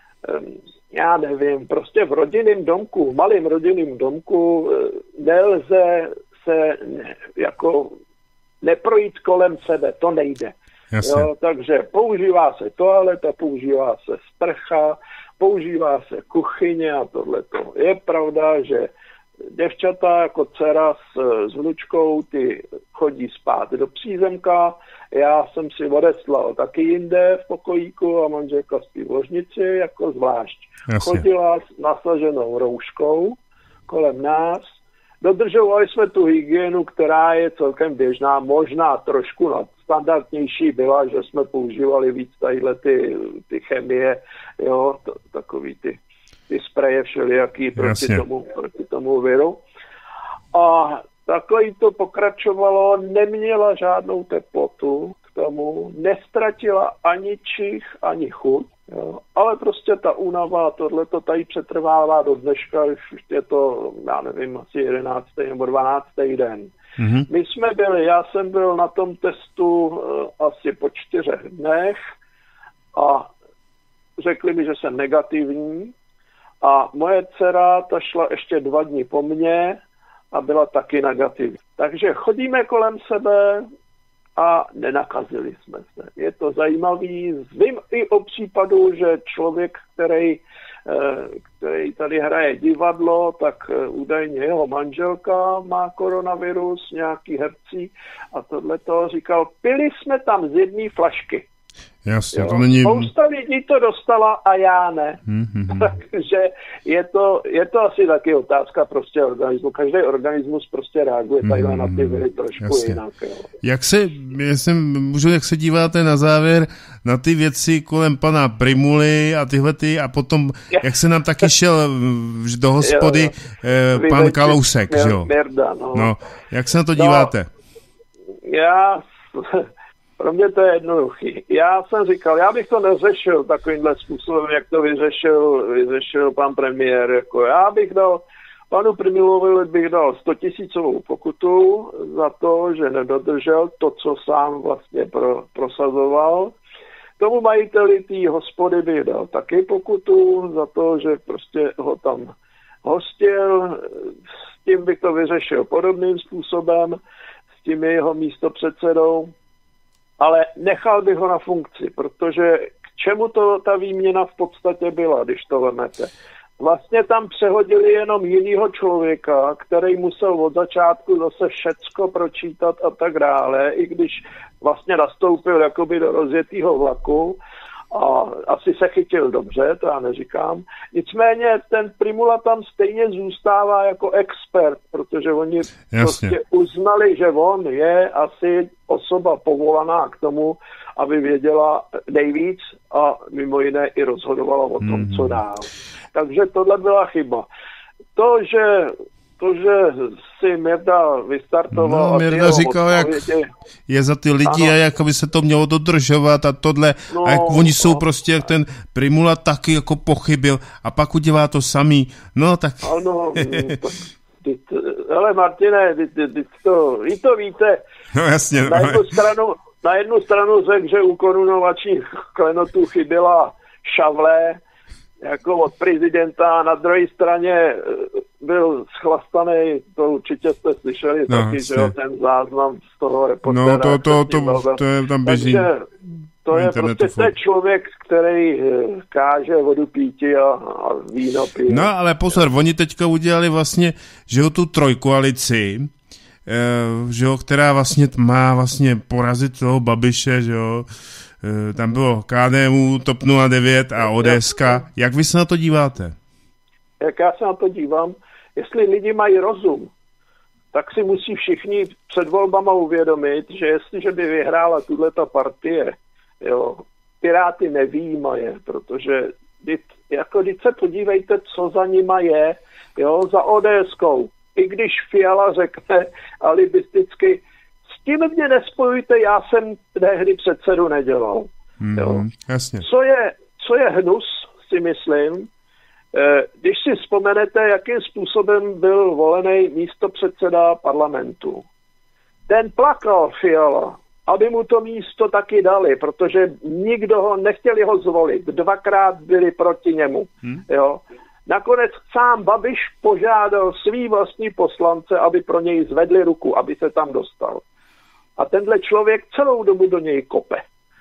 já nevím, prostě v rodinném domku, v malém rodinném domku nelze se ne, jako neprojít kolem sebe, to nejde. Jo, takže používá se toaleta, používá se sprcha, používá se kuchyně a tohleto. Je pravda, že děvčata jako dcera s, s vnučkou, ty chodí spát do přízemka, já jsem si odeslal taky jinde v pokojíku a manželka spí v ložnici jako zvlášť. Jasně. Chodila s nasaženou rouškou kolem nás, dodržovali jsme tu hygienu, která je celkem běžná, možná trošku nadstandardnější byla, že jsme používali víc tadyhle ty, ty chemie, jo, to, takový ty, ty spreje všelijaký proti tomu, proti tomu viru. A takhle to pokračovalo, neměla žádnou teplotu k tomu, nestratila ani čich, ani chuť, jo, ale prostě ta únava, tohleto tady přetrvává do dneška, už je to, já nevím, asi jedenáctý nebo dvanáctý den. Mm-hmm. My jsme byli, já jsem byl na tom testu uh, asi po čtyřech dnech a řekli mi, že jsem negativní a moje dcera, ta šla ještě dva dny po mně a byla taky negativní. Takže chodíme kolem sebe a nenakazili jsme se. Je to zajímavý. Vím i o případu, že člověk, který, který tady hraje divadlo, tak údajně jeho manželka má koronavirus, nějaký herci a tohleto říkal, pili jsme tam z jedné flašky. Jasně, jo. To není... Spousta lidí to dostala a já ne. Mm-hmm. Takže je to, je to asi taky otázka prostě organismu. Každý organismus prostě reaguje mm-hmm. tady na ty viry trošku Jasně. jinak. Jo. Jak se, jsem, můžu, jak se díváte na závěr na ty věci kolem pana Prymuly a tyhle ty a potom, jak se nám taky šel do hospody jo, jo. Eh, pan Kalousek, Mir, jo? Mirda, no. no. Jak se na to díváte? No, já... Pro mě to je jednoduchý. Já jsem říkal, já bych to neřešil takovýmhle způsobem, jak to vyřešil, vyřešil pan premiér. Jako já bych dal, panu Prymulovi bych dal sto tisícovou pokutu za to, že nedodržel to, co sám vlastně pro, prosazoval. Tomu majiteli té hospody bych dal taky pokutu za to, že prostě ho tam hostil. S tím bych to vyřešil podobným způsobem, s tím jeho místopředsedou. Ale nechal bych ho na funkci, protože k čemu to ta výměna v podstatě byla, když to vemete. Vlastně tam přehodili jenom jinýho člověka, který musel od začátku zase všecko pročítat a tak dále, i když vlastně nastoupil jakoby do rozjetýho vlaku a asi se chytil dobře, to já neříkám. Nicméně ten Prymula tam stejně zůstává jako expert, protože oni Jasně. prostě uznali, že on je asi osoba povolaná k tomu, aby věděla nejvíc a mimo jiné i rozhodovala o tom, mm. co dál. Takže tohle byla chyba. To, že To, že si Mirda vystartoval... No, Mirda říkal, jak je za ty lidi ano. a jak by se to mělo dodržovat a tohle. No, a jak oni jsou no. prostě, jak ten Prymula taky jako pochybil a pak udělá to samý. No, tak... Ano, ale Martine, ty, ty, ty to, vy to víte. No, jasně. Na jednu stranu, na jednu stranu řekl, že u korunovačních klenotů chyběla šavle, jako od prezidenta, na druhé straně byl schlastaný, to určitě jste slyšeli no, taky, že jo, ten záznam z toho reportéra. No to, to, to, to, to je tam běží. Takže to je prostě ten člověk, který káže vodu píti a, a víno pije. No ale pozor, oni teďka udělali vlastně, že jo, tu trojkoalici, že jo, která vlastně má vlastně porazit toho Babiše, že jo, tam bylo K D U, TOP nula devět a O D S ka. Jak vy se na to díváte? Jak já se na to dívám? Jestli lidi mají rozum, tak si musí všichni před volbama uvědomit, že jestliže by vyhrála tuhleto partie, jo, Piráty nevyjímaje, protože dit, jako když se podívejte, co za nima je, jo, za O D S kou. I když Fiala řekne alibisticky, s tím mě nespojujte, já jsem tehdy předsedu nedělal. Mm, jo. Jasně. Co je, co je hnus, si myslím, když si vzpomenete, jakým způsobem byl volený místopředseda parlamentu. Ten plakal Fiala, aby mu to místo taky dali, protože nikdo ho, nechtěli ho zvolit. Dvakrát byli proti němu. Hmm. Jo. Nakonec sám Babiš požádal svý vlastní poslance, aby pro něj zvedli ruku, aby se tam dostal. A tenhle člověk celou dobu do něj kope.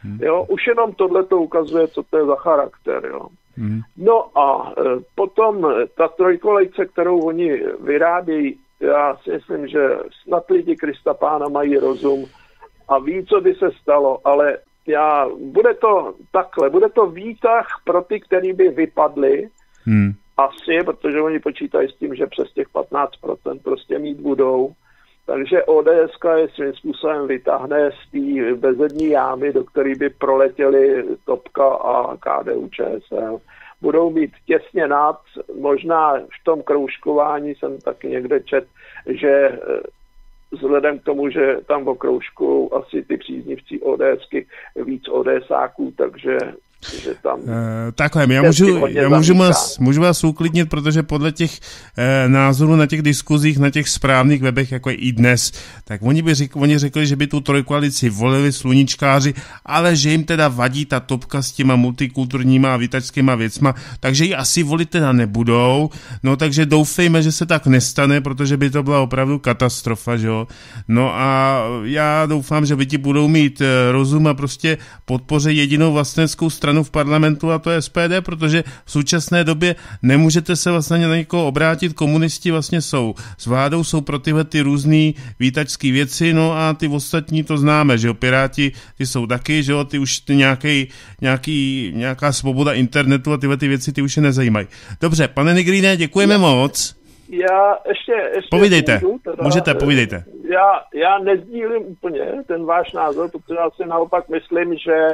Hmm. Jo, už jenom tohle to ukazuje, co to je za charakter. Jo. Hmm. No a e, potom ta trojkolejce, kterou oni vyrábějí, já si myslím, že snad lidi Krista Pána mají rozum a ví, co by se stalo, ale já, bude to takhle, bude to výtah pro ty, který by vypadli, hmm. asi, protože oni počítají s tím, že přes těch patnáct procent prostě mít budou. Takže O D S je svým způsobem vytáhne z té bezední jámy, do které by proletěli Topka a K D U Č S L. Budou mít těsně nad, možná v tom kroužkování jsem taky někde čet, že vzhledem k tomu, že tam v kroužku asi ty příznivci ODSky víc ODSáků, takže že tam... E, takhle, já, můžu, já můžu, vás, můžu vás uklidnit, protože podle těch e, názorů na těch diskuzích, na těch správných webech, jako je i dnes, tak oni by řek, oni řekli, že by tu trojkoalici volili sluníčkáři, ale že jim teda vadí ta Topka s těma multikulturníma a vítačskýma věcma, takže ji asi volit teda nebudou, no takže doufejme, že se tak nestane, protože by to byla opravdu katastrofa, že jo. No a já doufám, že lidi budou mít rozum a prostě podpoří jedinou vlastenskou stranu v parlamentu a to je S P D, protože v současné době nemůžete se vlastně na někoho obrátit, komunisti vlastně jsou s vládou, jsou pro tyhle ty různý vítačský věci, no a ty ostatní to známe, že jo, Piráti, ty jsou taky, že jo, ty už ty nějaký, nějaký, nějaká svoboda internetu a tyhle ty věci, ty už je nezajímají. Dobře, pane Nigrine, děkujeme já, moc. Já ještě, ještě povídejte, můžu, teda, můžete, povídejte. Já, já nezdílím úplně ten váš názor, protože já si naopak myslím, že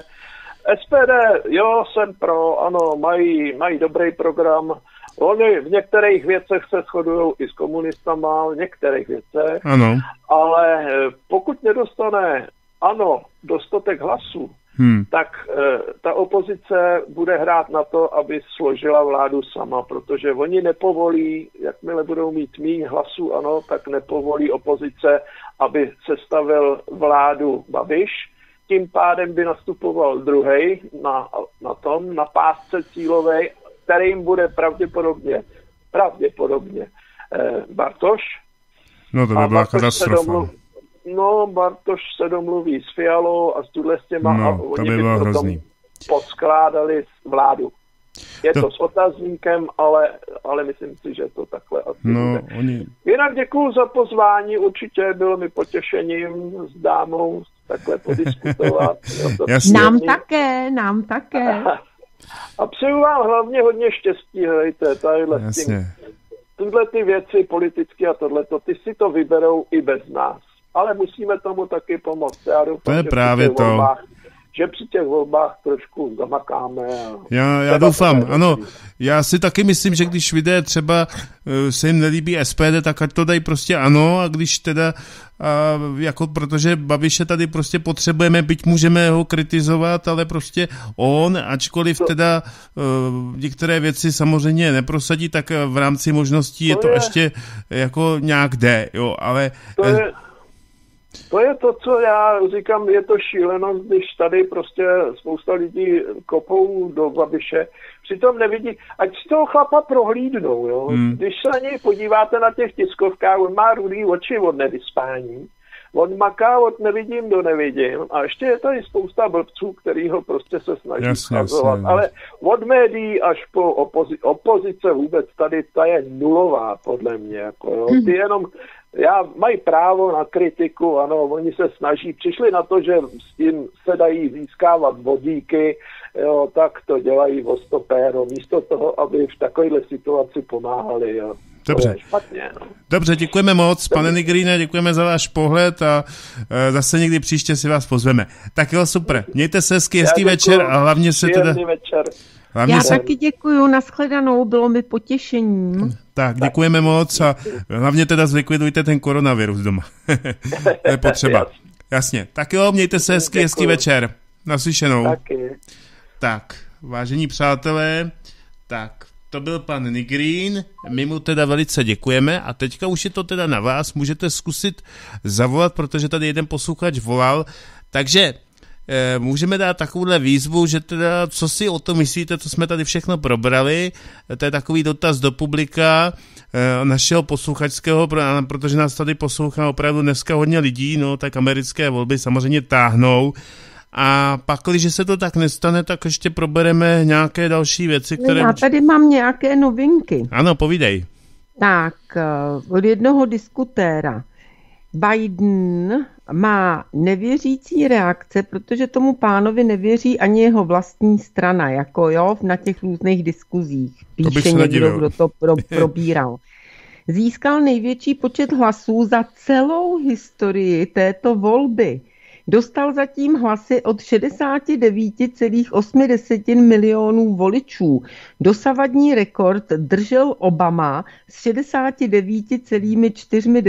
S P D, jo, jsem pro, ano, mají, mají dobrý program. Oni v některých věcech se shodují i s komunistama, v některých věcech, ano. Ale pokud nedostane, ano, dostatek hlasů, hmm. tak e, ta opozice bude hrát na to, aby složila vládu sama, protože oni nepovolí, jakmile budou mít méně hlasů, ano, tak nepovolí opozice, aby sestavil vládu Babiš. Tím pádem by nastupoval druhej na, na tom, na pásce cílovej, kterým bude pravděpodobně, pravděpodobně eh, Bartoš. No to by byla katastrofa. Domluv, no, Bartoš se domluví s Fialou a s tuhle s těma no, a oni by potom podskládali vládu. Je to, to s otazníkem, ale, ale myslím si, že to takhle asi no, bude. Oni... Jinak děkuju za pozvání, určitě bylo mi potěšením s dámou takhle podiskutovat. Nám také, nám také. A přeju vám hlavně hodně štěstí, hejte, tadyhle s tím. Tyhle ty věci politicky a tohleto, ty si to vyberou i bez nás. Ale musíme tomu taky pomoct. Já doufám, to je právě to. Volbách, že při těch volbách trošku zamakáme. A já já doufám, ano. Já si taky myslím, že když lidé třeba se jim nelíbí S P D, tak ať to dají prostě ano, a když teda a jako protože Babiše tady prostě potřebujeme, byť můžeme ho kritizovat, ale prostě on, ačkoliv to, teda uh, některé věci samozřejmě neprosadí, tak v rámci možností to je to je, ještě jako nějak jde, jo, ale... To je, to je to, co já říkám, je to šílenost, když tady prostě spousta lidí kopou do Babiše, přitom nevidí, ať z toho chlapa prohlídnou, jo. Hmm. Když se na něj podíváte na těch tiskovkách, on má rudý oči od nevyspání, on maká od nevidím do nevidím a ještě je tady spousta blbců, který ho prostě se snaží schazovat, ale od médií až po opozi- opozice vůbec tady ta je nulová podle mě, jako jo. Ty jenom já mají právo na kritiku, ano, oni se snaží, přišli na to, že s tím se dají získávat bodíky, jo, tak to dělají o stopéro, místo toho, aby v takovéhle situaci pomáhali, jo. Dobře. Špatně, no. Dobře, děkujeme moc, Dobře. Pane Nigrine, děkujeme za váš pohled a e, zase někdy příště si vás pozveme. Tak jo, super, mějte se hezky, hezký večer a hlavně se teda... večer. Hlavně Já se... taky děkuju, nashledanou, bylo mi potěšením. Tak, děkujeme moc a hlavně teda zlikvidujte ten koronavirus doma. To je potřeba. Jasně. Tak jo, mějte se hezky, hezký večer. Naslyšenou. Taky. Tak, vážení přátelé, tak, to byl pan Nigrin, my mu teda velice děkujeme a teďka už je to teda na vás, můžete zkusit zavolat, protože tady jeden posluchač volal, takže e, můžeme dát takovouhle výzvu, že teda, co si o tom myslíte, co jsme tady všechno probrali, to je takový dotaz do publika e, našeho posluchačského, protože nás tady poslouchá opravdu dneska hodně lidí, no tak americké volby samozřejmě táhnou a pak, když se to tak nestane, tak ještě probereme nějaké další věci, které... Já tady mám nějaké novinky. Ano, povídej. Tak, od jednoho diskutéra. Biden má nevěřící reakce, protože tomu pánovi nevěří ani jeho vlastní strana, jako jo, na těch různých diskuzích. Píše někdo, kdo to pro, probíral. Získal největší počet hlasů za celou historii této volby. Dostal zatím hlasy od šedesát devět celá osm milionů voličů. Dosavadní rekord držel Obama s šedesát devět celá čtyři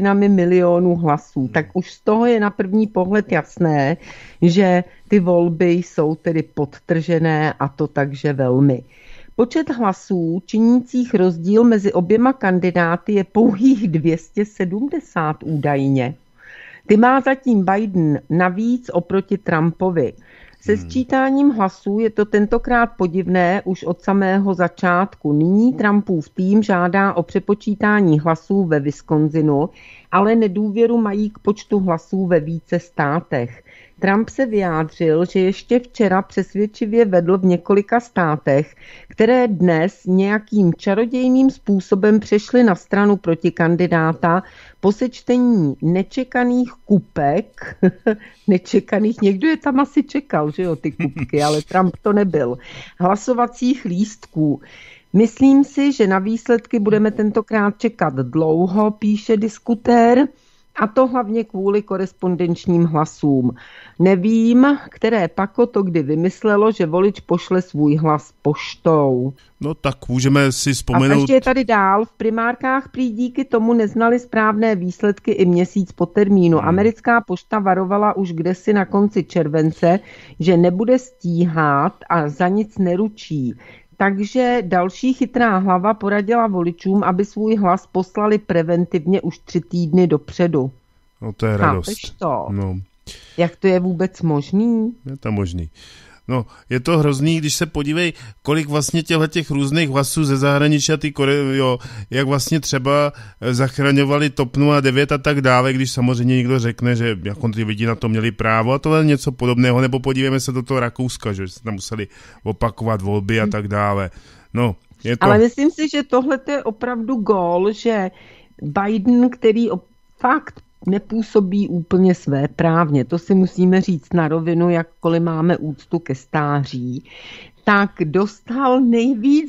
milionů hlasů. Tak už z toho je na první pohled jasné, že ty volby jsou tedy podtržené a to takže velmi. Počet hlasů činících rozdíl mezi oběma kandidáty je pouhých dvě stě sedmdesát údajně. Ty má zatím Biden navíc oproti Trumpovi. Se sčítáním hlasů je to tentokrát podivné už od samého začátku. Nyní Trumpův tým žádá o přepočítání hlasů ve Wisconsinu, ale nedůvěru mají k počtu hlasů ve více státech. Trump se vyjádřil, že ještě včera přesvědčivě vedl v několika státech, které dnes nějakým čarodějným způsobem přešly na stranu protikandidáta po sečtení nečekaných kupek, nečekaných, někdo je tam asi čekal, že jo, ty kupky, ale Trump to nebyl, hlasovacích lístků. Myslím si, že na výsledky budeme tentokrát čekat dlouho, píše diskutér, a to hlavně kvůli korespondenčním hlasům. Nevím, které pako to kdy vymyslelo, že volič pošle svůj hlas poštou. No tak můžeme si vzpomenout... A ještě je tady dál. V primárkách prý díky tomu neznali správné výsledky i měsíc po termínu. Hmm. Americká pošta varovala už kdesi na konci července, že nebude stíhat a za nic neručí. Takže další chytrá hlava poradila voličům, aby svůj hlas poslali preventivně už tři týdny dopředu. No to je radost. Chápeš to? No. Jak to je vůbec možný? Je to možný. No, je to hrozný, když se podívej, kolik vlastně těch různých hlasů ze zahraničí a ty Kore, jo, jak vlastně třeba zachraňovali TOP nula devět a tak dále, když samozřejmě někdo řekne, že jako ty lidi na to měli právo a to je něco podobného, nebo podívejme se do toho Rakouska, že se tam museli opakovat volby a tak dále. No, je to... Ale myslím si, že tohle je opravdu gól, že Biden, který fakt nepůsobí úplně svéprávně, to si musíme říct na rovinu, jakkoliv máme úctu ke stáří, tak dostal nejvíc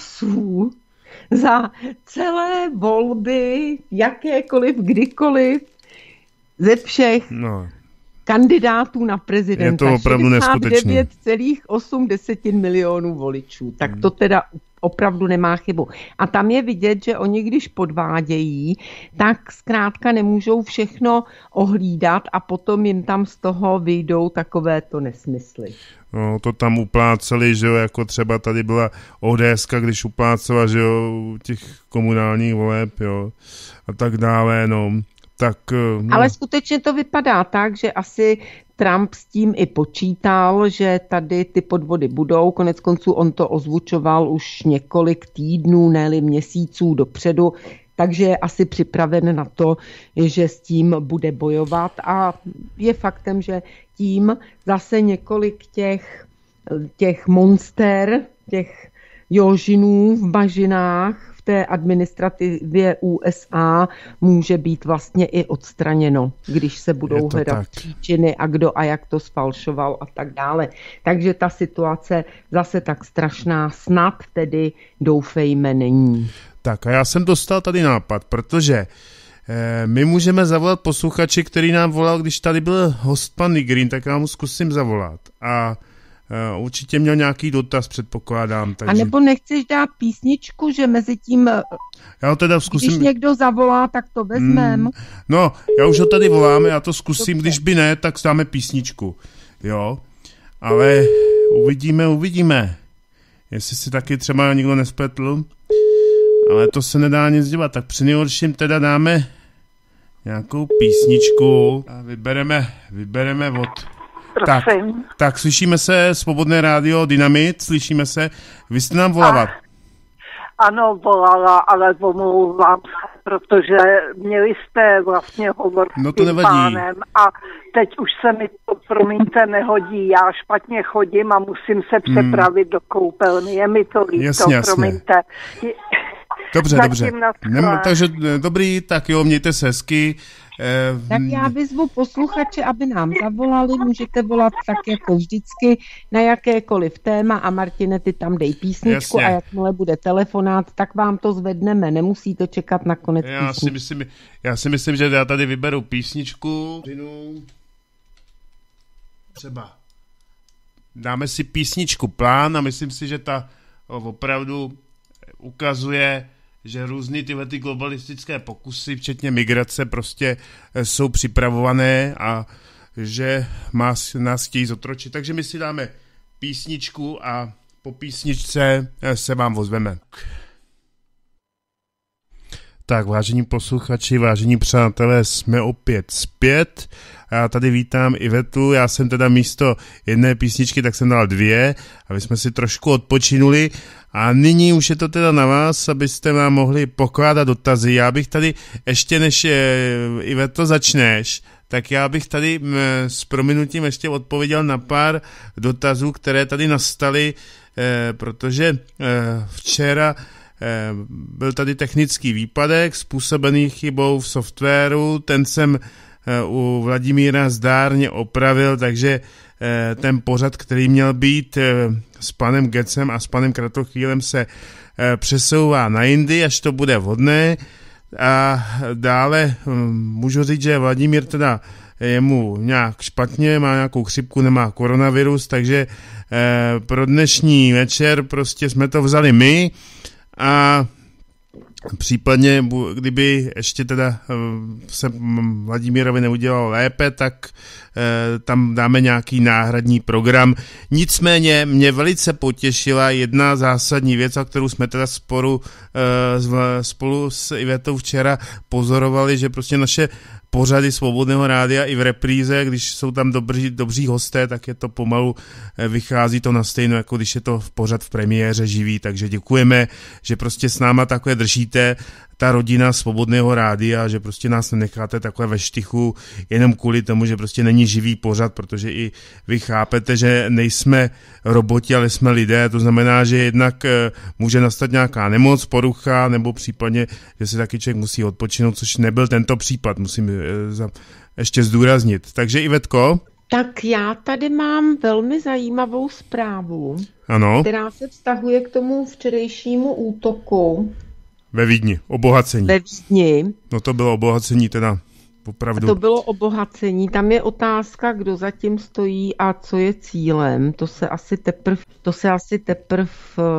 hlasů za celé volby, jakékoliv, kdykoliv, ze všech no. kandidátů na prezidenta. Je to opravdu neskutečné. šedesát devět celá osm milionů voličů. Tak to teda opravdu nemá chybu. A tam je vidět, že oni, když podvádějí, tak zkrátka nemůžou všechno ohlídat a potom jim tam z toho vyjdou takovéto nesmysly. No, to tam upláceli, že jo, jako třeba tady byla ODSka, když uplácela, že jo, těch komunálních voleb, jo, a tak dále, no. Tak, no. Ale skutečně to vypadá tak, že asi Trump s tím i počítal, že tady ty podvody budou. Konec konců on to ozvučoval už několik týdnů, ne-li měsíců dopředu, takže je asi připraven na to, že s tím bude bojovat. A je faktem, že tím zase několik těch, těch monster, těch jožinů v bažinách v té administrativě U S A může být vlastně i odstraněno, když se budou hledat tak. příčiny a kdo a jak to sfalšoval a tak dále. Takže ta situace zase tak strašná snad tedy doufejme není. Tak a já jsem dostal tady nápad, protože eh, my můžeme zavolat posluchači, který nám volal, když tady byl host pan Nigrin, tak já mu zkusím zavolat a Uh, určitě měl nějaký dotaz, předpokládám. Takže... A nebo nechceš dát písničku, že mezi tím, já ho teda zkusím... když někdo zavolá, tak to vezmem. Hmm. No, já už ho tady volám, já to zkusím, dobře. Když by ne, tak dáme písničku. Jo, ale uvidíme, uvidíme. Jestli si taky třeba někdo nespletl, ale to se nedá nic dělat. Tak při nejhorším teda dáme nějakou písničku a vybereme, vybereme od... Tak, tak, slyšíme se, Svobodné rádio Dynamit, slyšíme se. Vy jste nám volávat. Ano, volala, ale omlouvám se, protože měli jste vlastně hovor no s tím pánem a teď už se mi to, promiňte, nehodí. Já špatně chodím a musím se přepravit hmm. do koupelny. Je mi to líto, jasně, jasně. promiňte. Dobře, dobře. Nem, takže dobrý, tak jo, mějte se hezky. Eh, tak já vyzvu posluchače, aby nám zavolali, můžete volat tak jako vždycky na jakékoliv téma a Martine, ty tam dej písničku. Jasně. A jakmile bude telefonát, tak vám to zvedneme, nemusíte čekat na konec já si, myslím, já si myslím, že já tady vyberu písničku. Třeba dáme si písničku Plán a myslím si, že ta opravdu ukazuje, že různý tyhle ty globalistické pokusy, včetně migrace, prostě jsou připravované a že nás, nás chtějí zotročit. Takže my si dáme písničku a po písničce se vám ozveme. Tak, vážení posluchači, vážení přátelé, jsme opět zpět. Já tady vítám Ivetu, já jsem teda místo jedné písničky, tak jsem dal dvě, aby jsme si trošku odpočinuli. A nyní už je to teda na vás, abyste vám mohli pokládat dotazy. Já bych tady, ještě než Iveto začneš, tak já bych tady s prominutím ještě odpověděl na pár dotazů, které tady nastaly, protože včera byl tady technický výpadek způsobený chybou v softwaru, ten jsem u Vladimíra zdárně opravil, takže ten pořad, který měl být s panem Gecem a s panem Kratochvílem, se přesouvá na jindy, až to bude vhodné. A dále můžu říct, že Vladimír teda je mu nějak špatně, má nějakou chřipku, nemá koronavirus, takže pro dnešní večer prostě jsme to vzali my a případně, kdyby ještě teda se Vladimírovi neudělal lépe, tak tam dáme nějaký náhradní program. Nicméně mě velice potěšila jedna zásadní věc, o kterou jsme teda sporu, spolu s Ivetou včera pozorovali, že prostě naše pořady Svobodného rádia i v repríze, když jsou tam dobří, dobří hosté, tak je to pomalu, vychází to na stejno, jako když je to v pořad v premiéře živý, takže děkujeme, že prostě s náma takhle držíte, ta rodina Svobodného rádia, že prostě nás nenecháte takhle ve štychu jenom kvůli tomu, že prostě není živý pořad, protože i vy chápete, že nejsme roboti, ale jsme lidé, to znamená, že jednak může nastat nějaká nemoc, porucha, nebo případně, že se taky člověk musí odpočinout, což nebyl tento případ, musím ještě zdůraznit. Takže Ivetko? Tak já tady mám velmi zajímavou zprávu, ano, která se vztahuje k tomu včerejšímu útoku. Ve Vídni, obohacení. Ve Vídni. No to bylo obohacení teda, opravdu. To bylo obohacení, tam je otázka, kdo zatím stojí a co je cílem. To se asi teprv, to se asi teprv,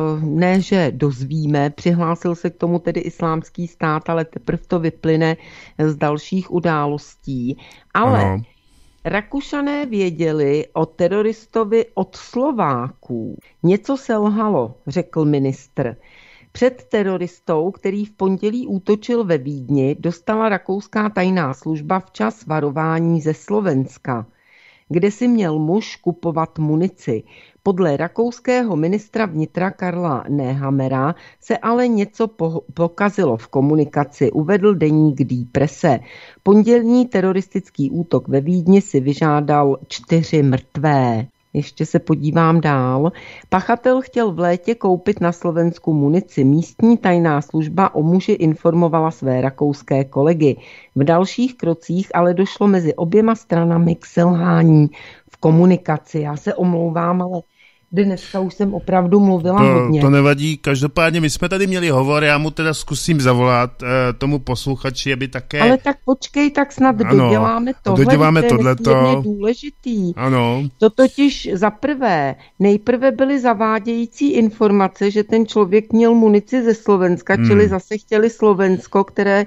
ne že dozvíme, přihlásil se k tomu tedy Islámský stát, ale teprv to vyplyne z dalších událostí. Ale ano. Rakušané věděli o teroristovi od Slováků. Něco selhalo, řekl ministr. Před teroristou, který v pondělí útočil ve Vídni, dostala rakouská tajná služba včas varování ze Slovenska, kde si měl muž kupovat munici. Podle rakouského ministra vnitra Karla Nehamera se ale něco po- pokazilo v komunikaci, uvedl deník Die Presse. Pondělní teroristický útok ve Vídni si vyžádal čtyři mrtvé. Ještě se podívám dál. Pachatel chtěl v létě koupit na Slovensku munici. Místní tajná služba o muži informovala své rakouské kolegy. V dalších krocích ale došlo mezi oběma stranami k selhání v komunikaci. Já se omlouvám, ale dneska už jsem opravdu mluvila to, hodně. To nevadí, každopádně my jsme tady měli hovor, já mu teda zkusím zavolat eh, tomu posluchači, aby také... Ale tak počkej, tak snad ano, doděláme tohle, doděláme to je nesmírně důležitý. Ano. To totiž za prvé, nejprve byly zavádějící informace, že ten člověk měl munici ze Slovenska, hmm. čili zase chtěli Slovensko, které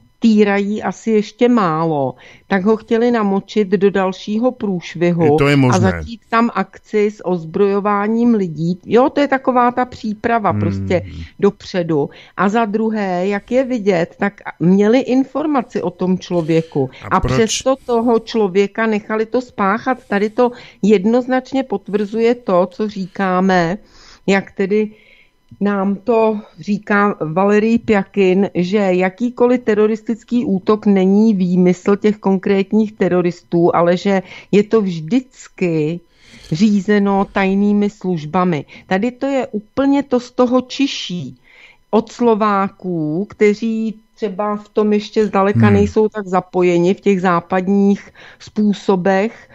týrají asi ještě málo, tak ho chtěli namočit do dalšího průšvihu a začít tam akci s ozbrojováním lidí. Jo, to je taková ta příprava hmm. prostě dopředu. A za druhé, jak je vidět, tak měli informaci o tom člověku. A, a přesto toho člověka nechali to spáchat. Tady to jednoznačně potvrzuje to, co říkáme, jak tedy nám to říká Valerij Pjakin, že jakýkoliv teroristický útok není výmysl těch konkrétních teroristů, ale že je to vždycky řízeno tajnými službami. Tady to je úplně to z toho čiší. Od Slováků, kteří třeba v tom ještě zdaleka hmm. nejsou tak zapojeni v těch západních způsobech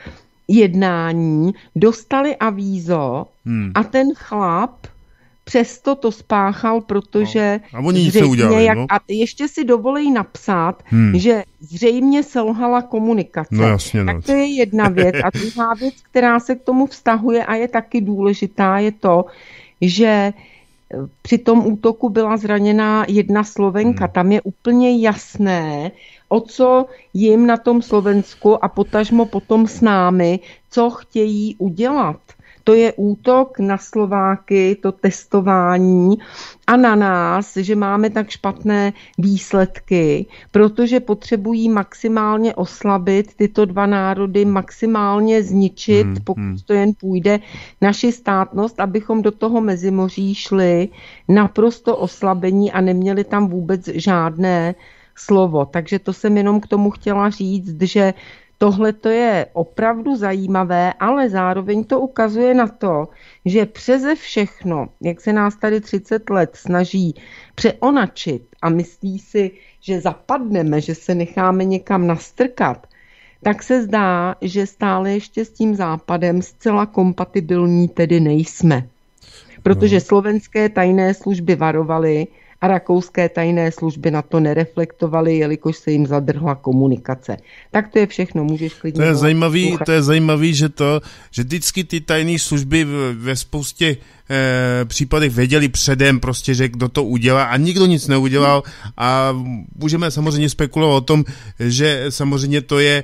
jednání, dostali avízo hmm. a ten chlap přesto to spáchal, protože no. A oni nic neudělali, jak, no. A ještě si dovolí napsat, hmm. že zřejmě selhala komunikace. No jasně, no. Tak to je jedna věc. A druhá věc, která se k tomu vztahuje a je taky důležitá, je to, že při tom útoku byla zraněná jedna Slovenka. Hmm. Tam je úplně jasné, o co jim na tom Slovensku a potažmo potom s námi, co chtějí udělat. To je útok na Slováky, to testování a na nás, že máme tak špatné výsledky, protože potřebují maximálně oslabit tyto dva národy, maximálně zničit, hmm, pokud hmm. to jen půjde, naši státnost, abychom do toho Mezimoří šli naprosto oslabení a neměli tam vůbec žádné slovo. Takže to jsem jenom k tomu chtěla říct, že tohle to je opravdu zajímavé, ale zároveň to ukazuje na to, že přeze všechno, jak se nás tady třicet let snaží přeonačit a myslí si, že zapadneme, že se necháme někam nastrkat, tak se zdá, že stále ještě s tím západem zcela kompatibilní tedy nejsme. Protože slovenské tajné služby varovaly a rakouské tajné služby na to nereflektovaly, jelikož se jim zadrhla komunikace. Tak to je všechno, můžeš klidně... To je zajímavý, to je zajímavý, že to, že vždycky ty tajné služby ve spoustě e, případech věděli předem prostě, že kdo to udělá a nikdo nic neudělal a můžeme samozřejmě spekulovat o tom, že samozřejmě to je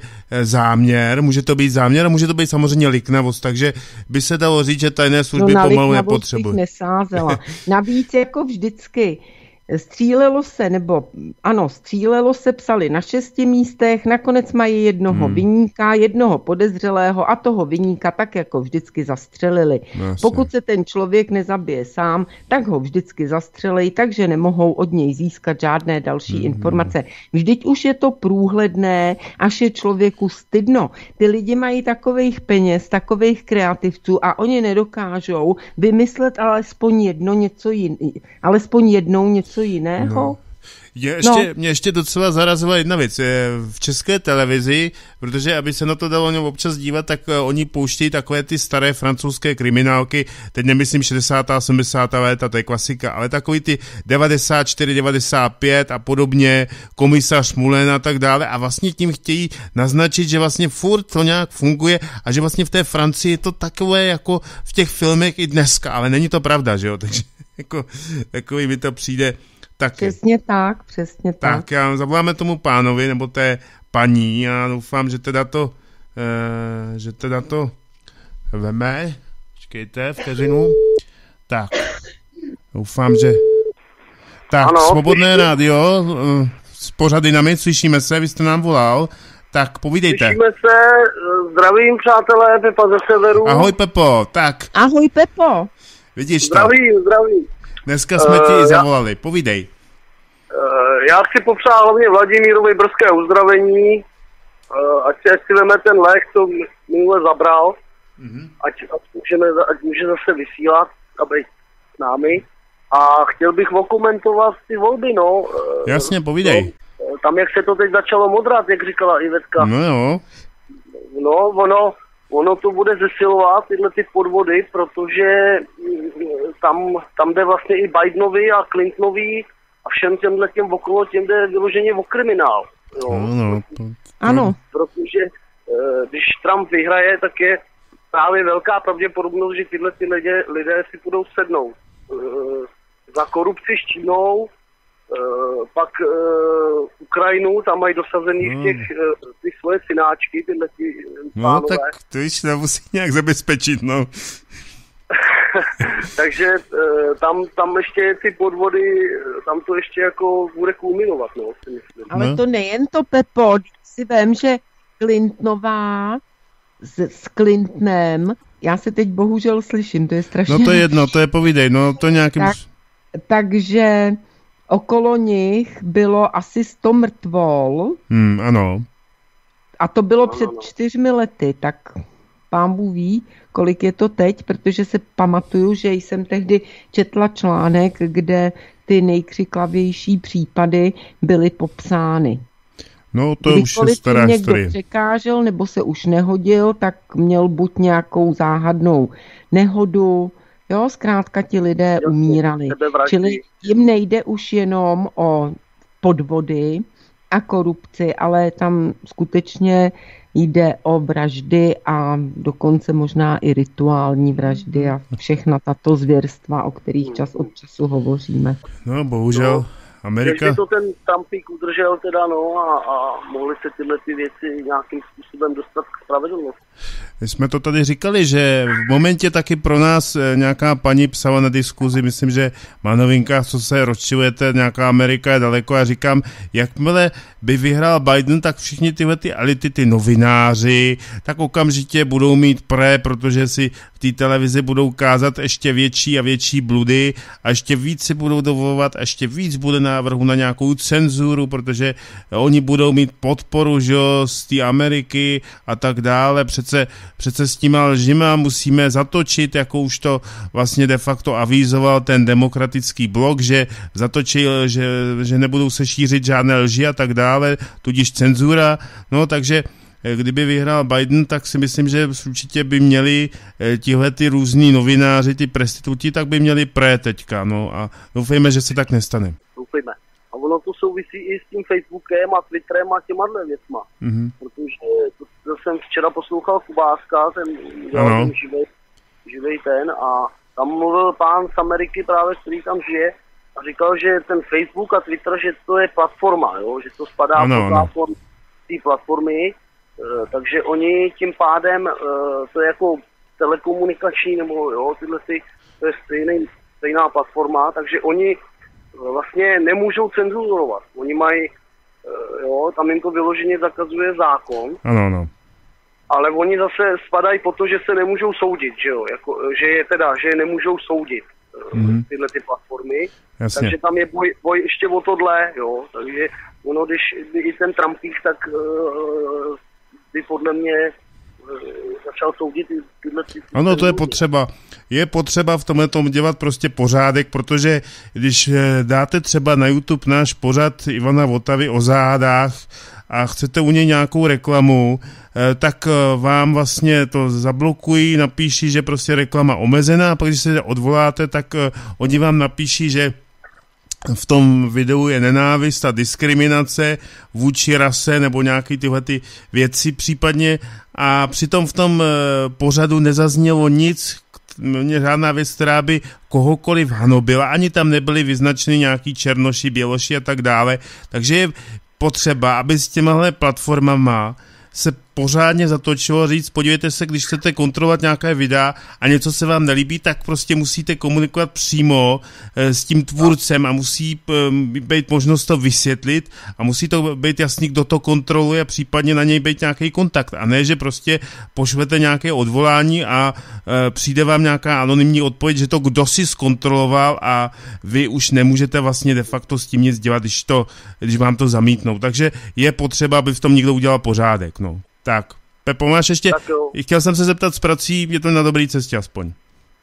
záměr, může to být záměr a může to být samozřejmě liknavost, takže by se dalo říct, že tajné služby no, pomalu nepotřebují. Nesázela. Navíc jako vždycky střílelo se, nebo ano, střílelo se, psali na šesti místech, nakonec mají jednoho hmm. viníka, jednoho podezřelého a toho viníka tak jako vždycky zastřelili. Jasně. Pokud se ten člověk nezabije sám, tak ho vždycky zastřelej, takže nemohou od něj získat žádné další hmm. informace. Vždyť už je to průhledné, až je člověku stydno. Ty lidi mají takových peněz, takových kreativců a oni nedokážou vymyslet alespoň jedno něco jiné, alespoň jednou něco jiného? No. Je ještě, no. Mě ještě docela zarazila jedna věc. Je v České televizi, protože aby se na to dalo občas dívat, tak oni pouštějí takové ty staré francouzské kriminálky, teď nemyslím šedesátá sedmdesátá léta, to je klasika, ale takový ty devadesát čtyři devadesát pět a podobně, Komisař Moulin a tak dále a vlastně tím chtějí naznačit, že vlastně furt to nějak funguje a že vlastně v té Francii je to takové jako v těch filmech i dneska, ale není to pravda, že jo, takže jako takový mi to přijde taky. Přesně tak, přesně tak. Tak, já zavoláme tomu pánovi, nebo té paní a doufám, že teda to, e, že teda to veme. Počkejte, vteřinu. Tak, doufám, že... Tak, ano, Svobodné slyším. Rádio, z pořady na mě, slyšíme se, vy jste nám volal. Tak, povídejte. Slyšíme se, zdravím přátelé, Pepa ze severu. Ahoj Pepo, tak. Ahoj Pepo. Vidíš to? Zdravím, zdravím. Dneska jsme uh, ti i zavolali, povídej. Uh, já chci popřát hlavně Vladimírovi brzké uzdravení, uh, ať, ať si veme ten lék, co minule zabral, mm-hmm. ať, ať, můžeme, ať může zase vysílat a být s námi. A chtěl bych okomentovat ty volby, no. Uh, Jasně, povídej. No, tam, jak se to teď začalo modrat, jak říkala Ivetka. No jo. No, ono... Ono to bude zesilovat, tyhle ty podvody, protože tam, tam jde vlastně i Bidenovi a Clintonovi a všem těmhle těm okolo, těm jde vyloženě o kriminál. Jo. No, no. Ano. Protože když Trump vyhraje, tak je právě velká pravděpodobnost, že tyhle ty lidé, lidé si budou sednout. Za korupci s Čínou, Uh, pak uh, Ukrajinu, tam mají dosazených no. těch uh, ty svoje synáčky, tyhle ty pánové. No tak to již nemusí nějak zabezpečit, no. Takže uh, tam, tam ještě ty podvody, tam to ještě jako bude kulminovat, no, si myslím. Ale no. to nejen to, Pepo, si vem, že Clintonová s, s Clintonem, já se teď bohužel slyším, to je strašně... No to je jedno, to je povídej, no to nějakým... Tak, takže okolo nich bylo asi sto mrtvol. Hmm, ano. A to bylo před čtyřmi lety, tak pán Bůh ví, kolik je to teď, protože se pamatuju, že jsem tehdy četla článek, kde ty nejkřiklavější případy byly popsány. No to Kdykoliv už je stará někdo historie. překážel nebo se už nehodil, tak měl buď nějakou záhadnou nehodu, jo, zkrátka ti lidé jo, umírali. Čili jim nejde už jenom o podvody a korupci, ale tam skutečně jde o vraždy a dokonce možná i rituální vraždy a všechna tato zvěrstva, o kterých čas od času hovoříme. No, bohužel. No. Amerika... Když to ten Trumpík udržel teda, no, a, a mohli se tyhle ty věci nějakým způsobem dostat k spravedlnosti. My jsme to tady říkali, že v momentě taky pro nás nějaká paní psala na diskuzi, myslím, že má novinka, co se rozčilujete, nějaká Amerika je daleko, a říkám, jakmile by vyhrál Biden, tak všichni tyhle ty elity, ty novináři, tak okamžitě budou mít pré, protože si v té televizi budou kázat ještě větší a větší bludy a ještě víc si budou dovolovat, a ještě víc bude návrhu na nějakou cenzuru, protože oni budou mít podporu, že jo, z té Ameriky a tak dále. Přece, přece s těma lžima musíme zatočit, jako už to vlastně de facto avízoval ten demokratický blok, že zatočil, že, že nebudou se šířit žádné lži a tak dále, tudíž cenzura. No, takže kdyby vyhrál Biden, tak si myslím, že určitě by měli tihle ty různí novináři, ty prostituti, tak by měli pré teďka, no, a doufejme, že se tak nestane. Doufejme. A ono to souvisí i s tím Facebookem a Twitterem a těma dle věcma. Mm-hmm. Protože to, to jsem včera poslouchal Kubáska, ten živej, živej ten, a tam mluvil pán z Ameriky právě, který tam žije, a říkal, že ten Facebook a Twitter, že to je platforma, jo? Že to spadá ano, pod platform té platformy, takže oni tím pádem, to je jako telekomunikační, nebo jo, tyhle ty, to je stejný, stejná platforma, takže oni vlastně nemůžou cenzurovat. Oni mají, jo, tam jim to vyloženě zakazuje zákon, ano, ano. Ale oni zase spadají po to, že se nemůžou soudit, že jo, jako, že je teda, že je nemůžou soudit mm-hmm. tyhle ty platformy, jasně. Takže tam je boj, boj ještě o tohle, jo, takže ono, když i ten Trumpík, tak uh, by podle mě začal soudit tyhle ty... Ano, to je potřeba. Je potřeba v tomhle tom dělat prostě pořádek, protože když dáte třeba na YouTube náš pořad Ivana Votavy o zahádách a chcete u něj nějakou reklamu, tak vám vlastně to zablokují, napíší, že prostě reklama omezená, a pak když se odvoláte, tak oni vám napíší, že v tom videu je nenávist a diskriminace vůči rase nebo nějaké tyhle ty věci případně, a přitom v tom pořadu nezaznělo nic, žádná věc, která by kohokoliv hanobila, ani tam nebyly vyznačeny nějaký černoši, běloši a tak dále, takže je potřeba, aby s těmahle platformama se pořádně zatočilo, říct, podívejte se, když chcete kontrolovat nějaké videa a něco se vám nelíbí, tak prostě musíte komunikovat přímo e, s tím tvůrcem a musí e, být možnost to vysvětlit a musí to být jasný, kdo to kontroluje a případně na něj být nějaký kontakt. A ne, že prostě pošlete nějaké odvolání a e, přijde vám nějaká anonymní odpověď, že to kdo si zkontroloval a vy už nemůžete vlastně de facto s tím nic dělat, když, to, když vám to zamítnou. Takže je potřeba, aby v tom někdo udělal pořádek. No. Tak, Pepo, máš ještě, chtěl jsem se zeptat s prací, je to na dobré cestě aspoň?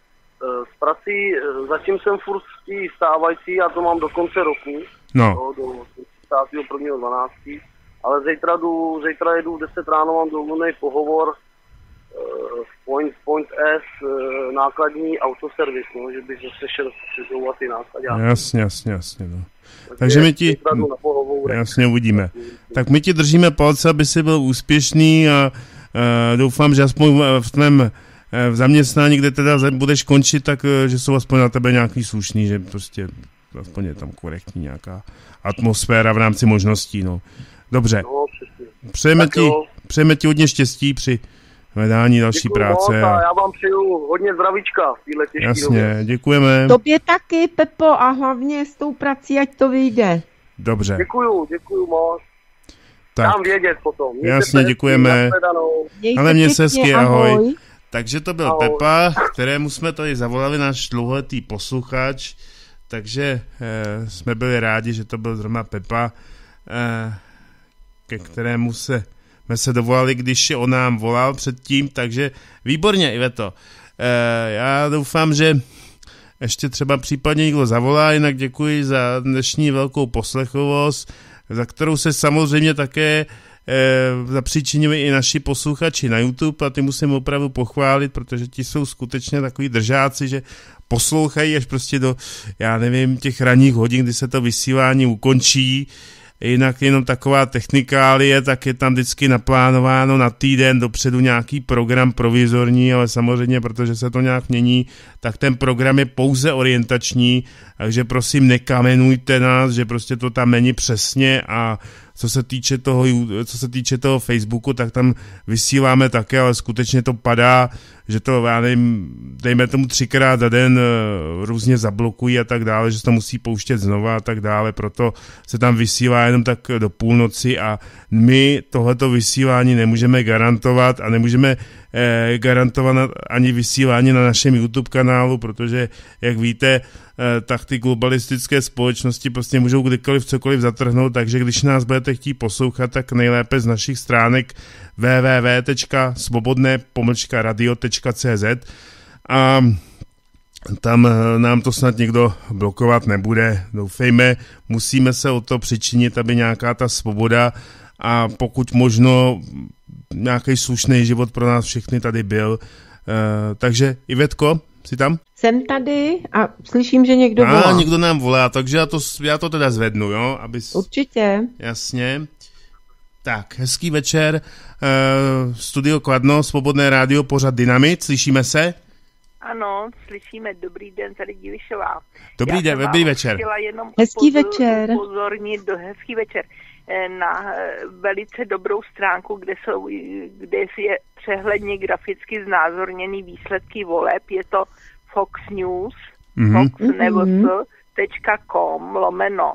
S prací, zatím jsem furt v té stávající, a to mám do konce roku, no. do, do třicátého prvního dvanáctého ale zítra, jdu, zítra jedu v deset ráno, mám domluvený pohovor v Point, Point S, nákladní autoservis, no, že bych zase šel přizouvat ty nákladňáky. Jasně, jasně, jasně, no. Takže, Takže my ti, jasně uvidíme. Tak my ti držíme palce, aby jsi byl úspěšný, a uh, doufám, že aspoň v tvém uh, v zaměstnání, kde teda budeš končit, tak uh, že jsou aspoň na tebe nějaký slušný, že prostě aspoň je tam korektní nějaká atmosféra v rámci možností, no. Dobře. No, přejeme, ti, přejeme ti hodně štěstí při hledání další děkuju práce. Moc, a já vám přeju hodně zdravíčka v téhle těžké jasně, době. Děkujeme. Tobě taky, Pepo, a hlavně s tou prací, ať to vyjde. Dobře. Děkuju, děkuju moc. Tak. Dám vědět potom. Mějte jasně, děkujeme. Ale mě se hezky, ahoj. ahoj. Takže to byl ahoj. Pepa, kterému jsme tady zavolali, náš dlouholetý posluchač, takže e, jsme byli rádi, že to byl zrovna Pepa, e, ke kterému se, jsme se dovolali, když on nám volal předtím, takže výborně, Iveto. E, já doufám, že ještě třeba případně někdo zavolá, jinak děkuji za dnešní velkou poslechovost, za kterou se samozřejmě také e, zapříčinili i naši posluchači na YouTube a ty musím opravdu pochválit, protože ti jsou skutečně takový držáci, že poslouchají až prostě do, já nevím, těch ranních hodin, kdy se to vysílání ukončí. Jinak jenom taková technikálie, tak je tam vždycky naplánováno na týden dopředu nějaký program provizorní, ale samozřejmě, protože se to nějak mění, tak ten program je pouze orientační, takže prosím nekamenujte nás, že prostě to tam není přesně a co se týče toho, co se týče toho Facebooku, tak tam vysíláme také, ale skutečně to padá, že to, já nevím, dejme tomu třikrát za den různě zablokují a tak dále, že se to musí pouštět znova a tak dále, proto se tam vysílá jenom tak do půlnoci a my tohleto vysílání nemůžeme garantovat a nemůžeme eh, garantovat ani vysílání na našem YouTube kanálu, protože, jak víte, eh, tak ty globalistické společnosti prostě můžou kdykoliv cokoliv zatrhnout, takže když nás budete chtít poslouchat, tak nejlépe z našich stránek w w w tečka svobodné pomlčka radio tečka c z a tam nám to snad někdo blokovat nebude. Doufejme, musíme se o to přičinit, aby nějaká ta svoboda a pokud možno nějaký slušný život pro nás všechny tady byl. E, takže Ivetko, jsi tam? Jsem tady a slyším, že někdo volá. A někdo nám volá, takže já to, já to teda zvednu, jo? Abys... Určitě. Jasně. Tak, hezký večer. E, Studio Kladno, Svobodné rádio, pořad Dynamit, slyšíme se? Ano, slyšíme. Dobrý den, tady Divišová. Dobrý den, dobrý večer. Jenom hezký upozor, večer. Upozornit do hezký večer na velice dobrou stránku, kde, jsou, kde je přehledně graficky znázorněný výsledky voleb. Je to Fox News, mm-hmm. fox news tečka com lomeno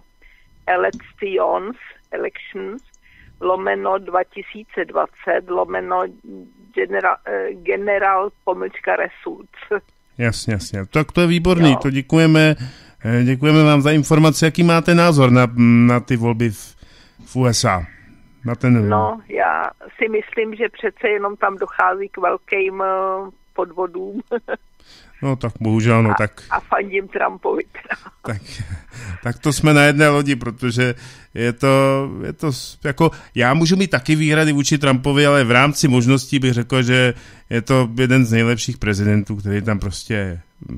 elections, elections lomeno dva tisíce dvacet lomeno general, general pomlčka results. Jasně, jasně. Tak to je výborný, jo. To děkujeme. Děkujeme vám za informace. Jaký máte názor na, na ty volby v, v U S A? Na ten... No, já si myslím, že přece jenom tam dochází k velkým podvodům. No tak bohužel, no a, tak... A fandím Trumpovi. tak, tak to jsme na jedné lodi, protože je to, je to jako... Já můžu mít taky výhrady vůči Trumpovi, ale v rámci možností bych řekl, že je to jeden z nejlepších prezidentů, který tam prostě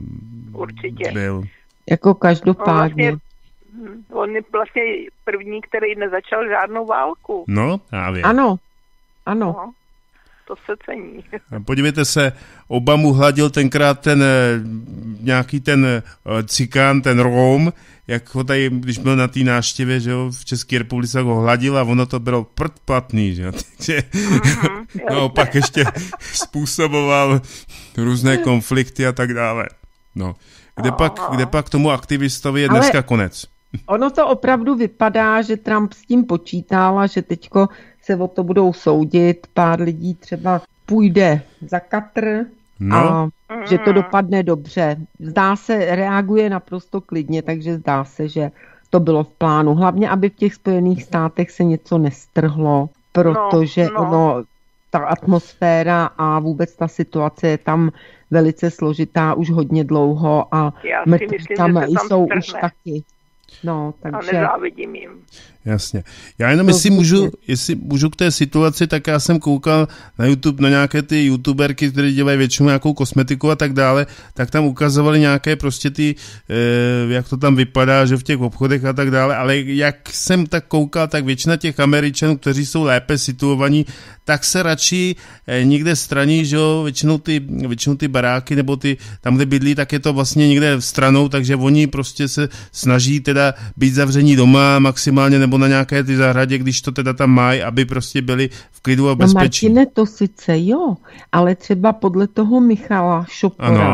určitě byl. Jako každopádně. On, vlastně, on je vlastně první, který nezačal žádnou válku. No, právě. Ano, ano. No. To se cení. Podívejte se, Obamu hladil tenkrát ten nějaký ten cikán, ten Rom, jak ho tady, když byl na té návštěvě, že jo, v České republice, ho hladil a ono to bylo prdplatný, že jo. Takže mm-hmm, no, pak ještě způsoboval různé konflikty a tak dále. No, kde pak, kde pak tomu aktivistovi je dneska Ale konec. Ono to opravdu vypadá, že Trump s tím počítal a že teďko se o to budou soudit, pár lidí třeba půjde za Katr no. a že to dopadne dobře. Zdá se, reaguje naprosto klidně, takže zdá se, že to bylo v plánu. Hlavně, aby v těch Spojených státech se něco nestrhlo, protože no, no. ono, ta atmosféra a vůbec ta situace je tam velice složitá už hodně dlouho a mrtví tam, tam jsou strhne. Už taky. No, takže... A nezávidím jim. Jasně. Já jenom, jestli můžu, jestli můžu k té situaci, tak já jsem koukal na YouTube, na nějaké ty youtuberky, které dělají většinou nějakou kosmetiku a tak dále, tak tam ukazovali nějaké prostě ty, eh, jak to tam vypadá, že v těch obchodech a tak dále, ale jak jsem tak koukal, tak většina těch Američanů, kteří jsou lépe situovaní, tak se radši eh, někde straní, že jo, většinou ty, většinou ty baráky, nebo ty, tam, kde bydlí, tak je to vlastně někde stranou, takže oni prostě se snaží teda být zavření doma maximálně, nebo na nějaké ty zahradě, když to teda tam mají, aby prostě byli v klidu a bezpečí. No Martine, to sice jo, ale třeba podle toho Michala Šopora, ano.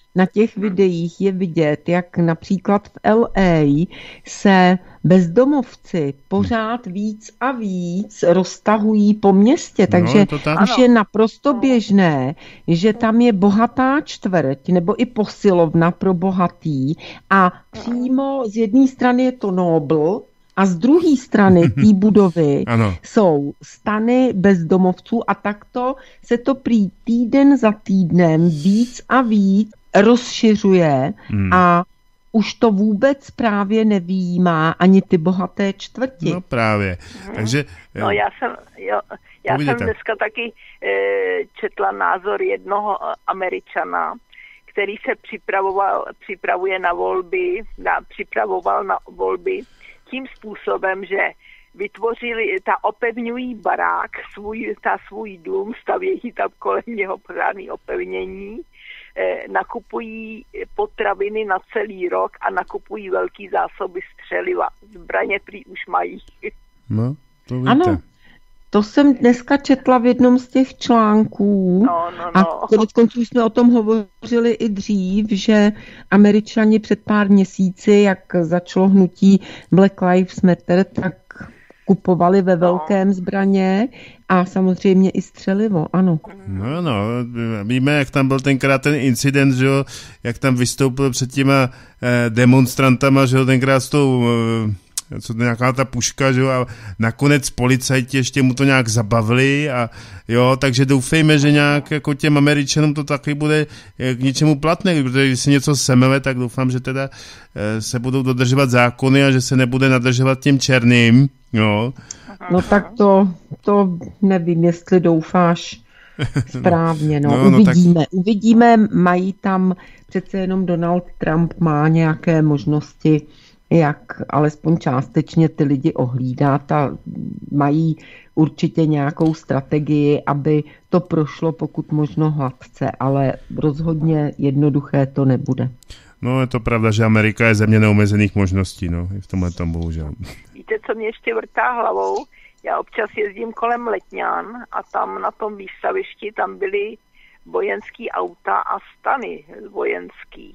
na těch videích je vidět, jak například v L A se bezdomovci pořád víc a víc roztahují po městě, takže no, už je naprosto běžné, že tam je bohatá čtvrť nebo i posilovna pro bohatý a přímo z jedné strany je to Nobl, a z druhé strany té budovy jsou stany bezdomovců a takto se to prý týden za týdnem víc a víc rozšiřuje hmm. a už to vůbec právě nevyjímá ani ty bohaté čtvrti. No právě. Takže, no já jsem, jo, já jsem dneska taky e, četla názor jednoho Američana, který se připravoval, připravuje na volby, na, připravoval na volby tím způsobem, že vytvořili, ta opevňují barák, svůj, ta svůj dům, stavějí tam kolem něho pořádný opevnění, eh, nakupují potraviny na celý rok a nakupují velký zásoby střeliva. Zbraně prý už mají. No, to víte. Ano, to jsem dneska četla v jednom z těch článků no, no, no. a konec konců jsme o tom hovořili i dřív, že Američani před pár měsíci, jak začalo hnutí Black Lives Matter, tak kupovali ve velkém no. zbraně a samozřejmě i střelivo, ano. No, no, víme, jak tam byl tenkrát ten incident, že jo, jak tam vystoupil před těma eh, demonstrantama, že jo, tenkrát s tou... Eh, co to nějaká ta puška, že jo, a nakonec policajti ještě mu to nějak zabavili a jo, takže doufejme, že nějak jako těm Američanům to taky bude k ničemu platné, protože když se něco semele, tak doufám, že teda se budou dodržovat zákony a že se nebude nadržovat těm černým, jo. No tak to, to nevím, jestli doufáš správně, no, no uvidíme, no, tak... uvidíme, mají tam přece jenom Donald Trump má nějaké možnosti, jak alespoň částečně ty lidi ohlídat a mají určitě nějakou strategii, aby to prošlo pokud možno hladce, ale rozhodně jednoduché to nebude. No je to pravda, že Amerika je země neomezených možností, no, i v tomhle tom bohužel. Víte, co mě ještě vrtá hlavou? Já občas jezdím kolem Letňan a tam na tom výstavišti tam byly vojenský auta a stany vojenský.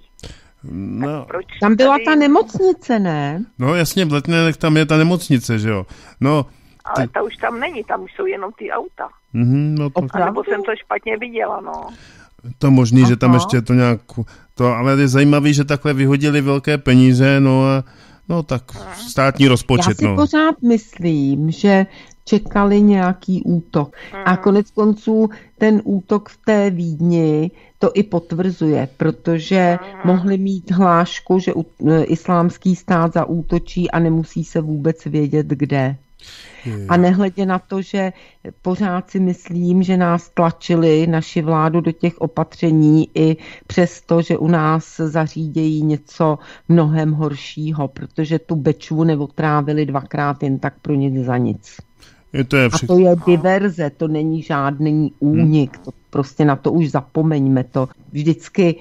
No. Tam byla ta nemocnice, ne? No jasně, v Letňanech tam je ta nemocnice, že jo. No, ale ty... ta už tam není, tam už jsou jenom ty auta. Mm-hmm, no to... Nebo jsem to špatně viděla, no. To možný, Aha. že tam ještě to nějak... To, ale je zajímavý, že takhle vyhodili velké peníze, no a no tak státní rozpočet, Já si no. pořád myslím, že čekali nějaký útok. Hmm. A konec konců ten útok v té Vídni to i potvrzuje, protože hmm. mohli mít hlášku, že islámský stát zaútočí a nemusí se vůbec vědět, kde. Hmm. A nehledě na to, že pořád si myslím, že nás tlačili naši vládu do těch opatření i přesto, že u nás zařídějí něco mnohem horšího, protože tu Bečvu neotrávili dvakrát jen tak pro nic za nic. Je to je a to je diverze, to není žádný únik, to prostě na to už zapomeňme to. Vždycky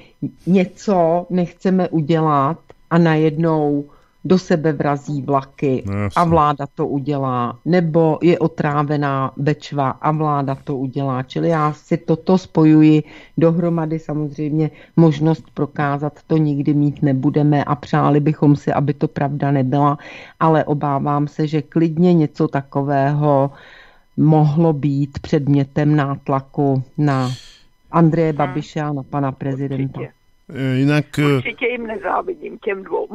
něco nechceme udělat a najednou do sebe vrazí vlaky no, a vláda to udělá, nebo je otrávená Bečva a vláda to udělá. Čili já si toto spojuji dohromady, samozřejmě možnost prokázat to nikdy mít nebudeme a přáli bychom si, aby to pravda nebyla, ale obávám se, že klidně něco takového mohlo být předmětem nátlaku na Andreje Babiše a na pana prezidenta. Určitě. Jinak... Určitě jim nezávidím těm dvou.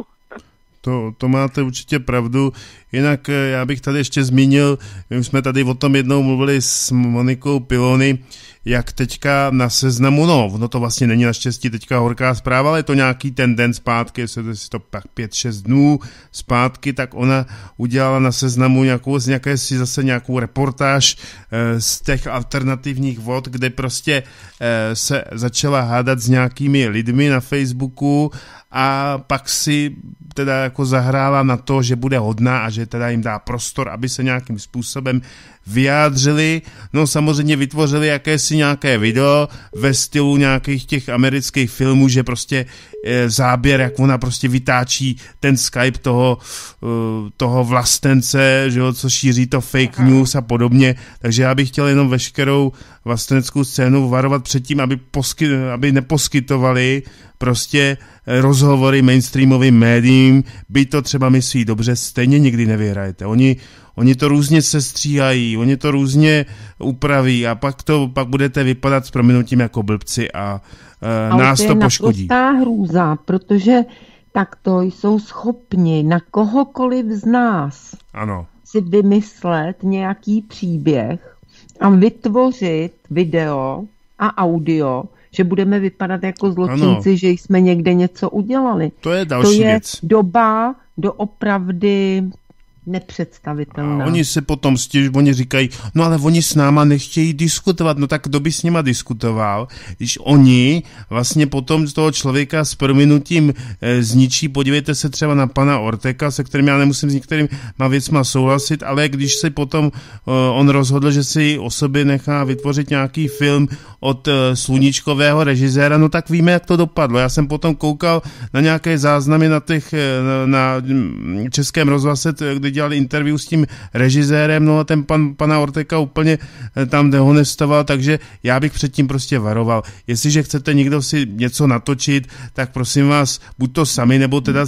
To, to máte určitě pravdu. Jinak já bych tady ještě zmínil, my jsme tady o tom jednou mluvili s Monikou Pilony, jak teďka na Seznamu, no, no to vlastně není naštěstí teďka horká zpráva, ale je to nějaký ten den zpátky, jestli to pak pět šest dnů zpátky, tak ona udělala na Seznamu nějakou, z nějaké si zase nějakou reportáž eh, z těch alternativních vod, kde prostě eh, se začala hádat s nějakými lidmi na Facebooku a pak si teda jako zahrála na to, že bude hodná a že teda jim dá prostor, aby se nějakým způsobem vyjádřili. No samozřejmě vytvořili jakési nějaké video ve stylu nějakých těch amerických filmů, že prostě e, záběr, jak ona prostě vytáčí ten Skype toho, e, toho vlastence, že jo, co šíří to fake news a podobně. Takže já bych chtěl jenom veškerou vlasteneckou scénu varovat před tím, aby, posky, aby neposkytovali prostě rozhovory mainstreamovým médiím, byť to třeba myslí dobře, stejně nikdy nevyhrajete. Oni, oni to různě sestříhají, oni to různě upraví a pak to pak budete vypadat s prominutím jako blbci a e, nás to, to poškodí. Ale to je naprostá hrůza, protože takto jsou schopni na kohokoliv z nás ano. si vymyslet nějaký příběh a vytvořit video a audio, že budeme vypadat jako zločinci, ano. že jsme někde něco udělali. To je další to je věc. doba doopravdy nepředstavitelná. A oni se potom stěžují, oni říkají, no ale oni s náma nechtějí diskutovat, no tak kdo by s nima diskutoval, když oni vlastně potom z toho člověka s prominutím e, zničí, podívejte se třeba na pana Orteka, se kterým já nemusím s některýma věcma souhlasit, ale když se potom e, on rozhodl, že si o sobě nechá vytvořit nějaký film od e, sluníčkového režiséra, no tak víme, jak to dopadlo. Já jsem potom koukal na nějaké záznamy na těch, na, na Českém rozhlase, kde dělali interview s tím režisérem, no a ten pan, pana Orteka úplně tam dehonestoval, takže já bych předtím prostě varoval. Jestliže chcete někdo si něco natočit, tak prosím vás, buď to sami, nebo teda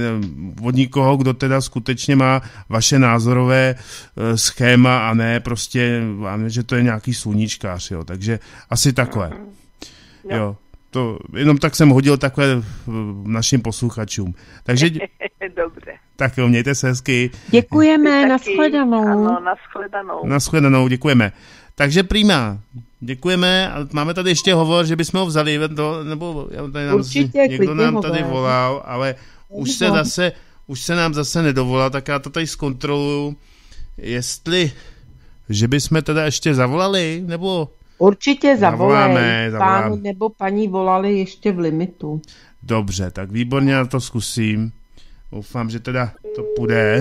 od nikoho, kdo teda skutečně má vaše názorové schéma a ne prostě, že to je nějaký sluníčkář, jo, takže asi takhle. Jo. To, jenom tak jsem hodil takhle našim posluchačům. Takže dobře. Tak jo, mějte se hezky. Děkujeme, nashledanou. Ano, nashledanou. Nashledanou, děkujeme. Takže prima, děkujeme. A máme tady ještě hovor, že bychom ho vzali, to, nebo tady nám, určitě, někdo nám hovor. tady volal, ale už se zase, už se nám zase nedovolal, tak já to tady zkontroluju, jestli, že bychom teda ještě zavolali, nebo... Určitě zavolej. Zavoláme, Pán nebo paní volali ještě v limitu. Dobře, tak výborně, já to zkusím. Doufám, že teda to půjde.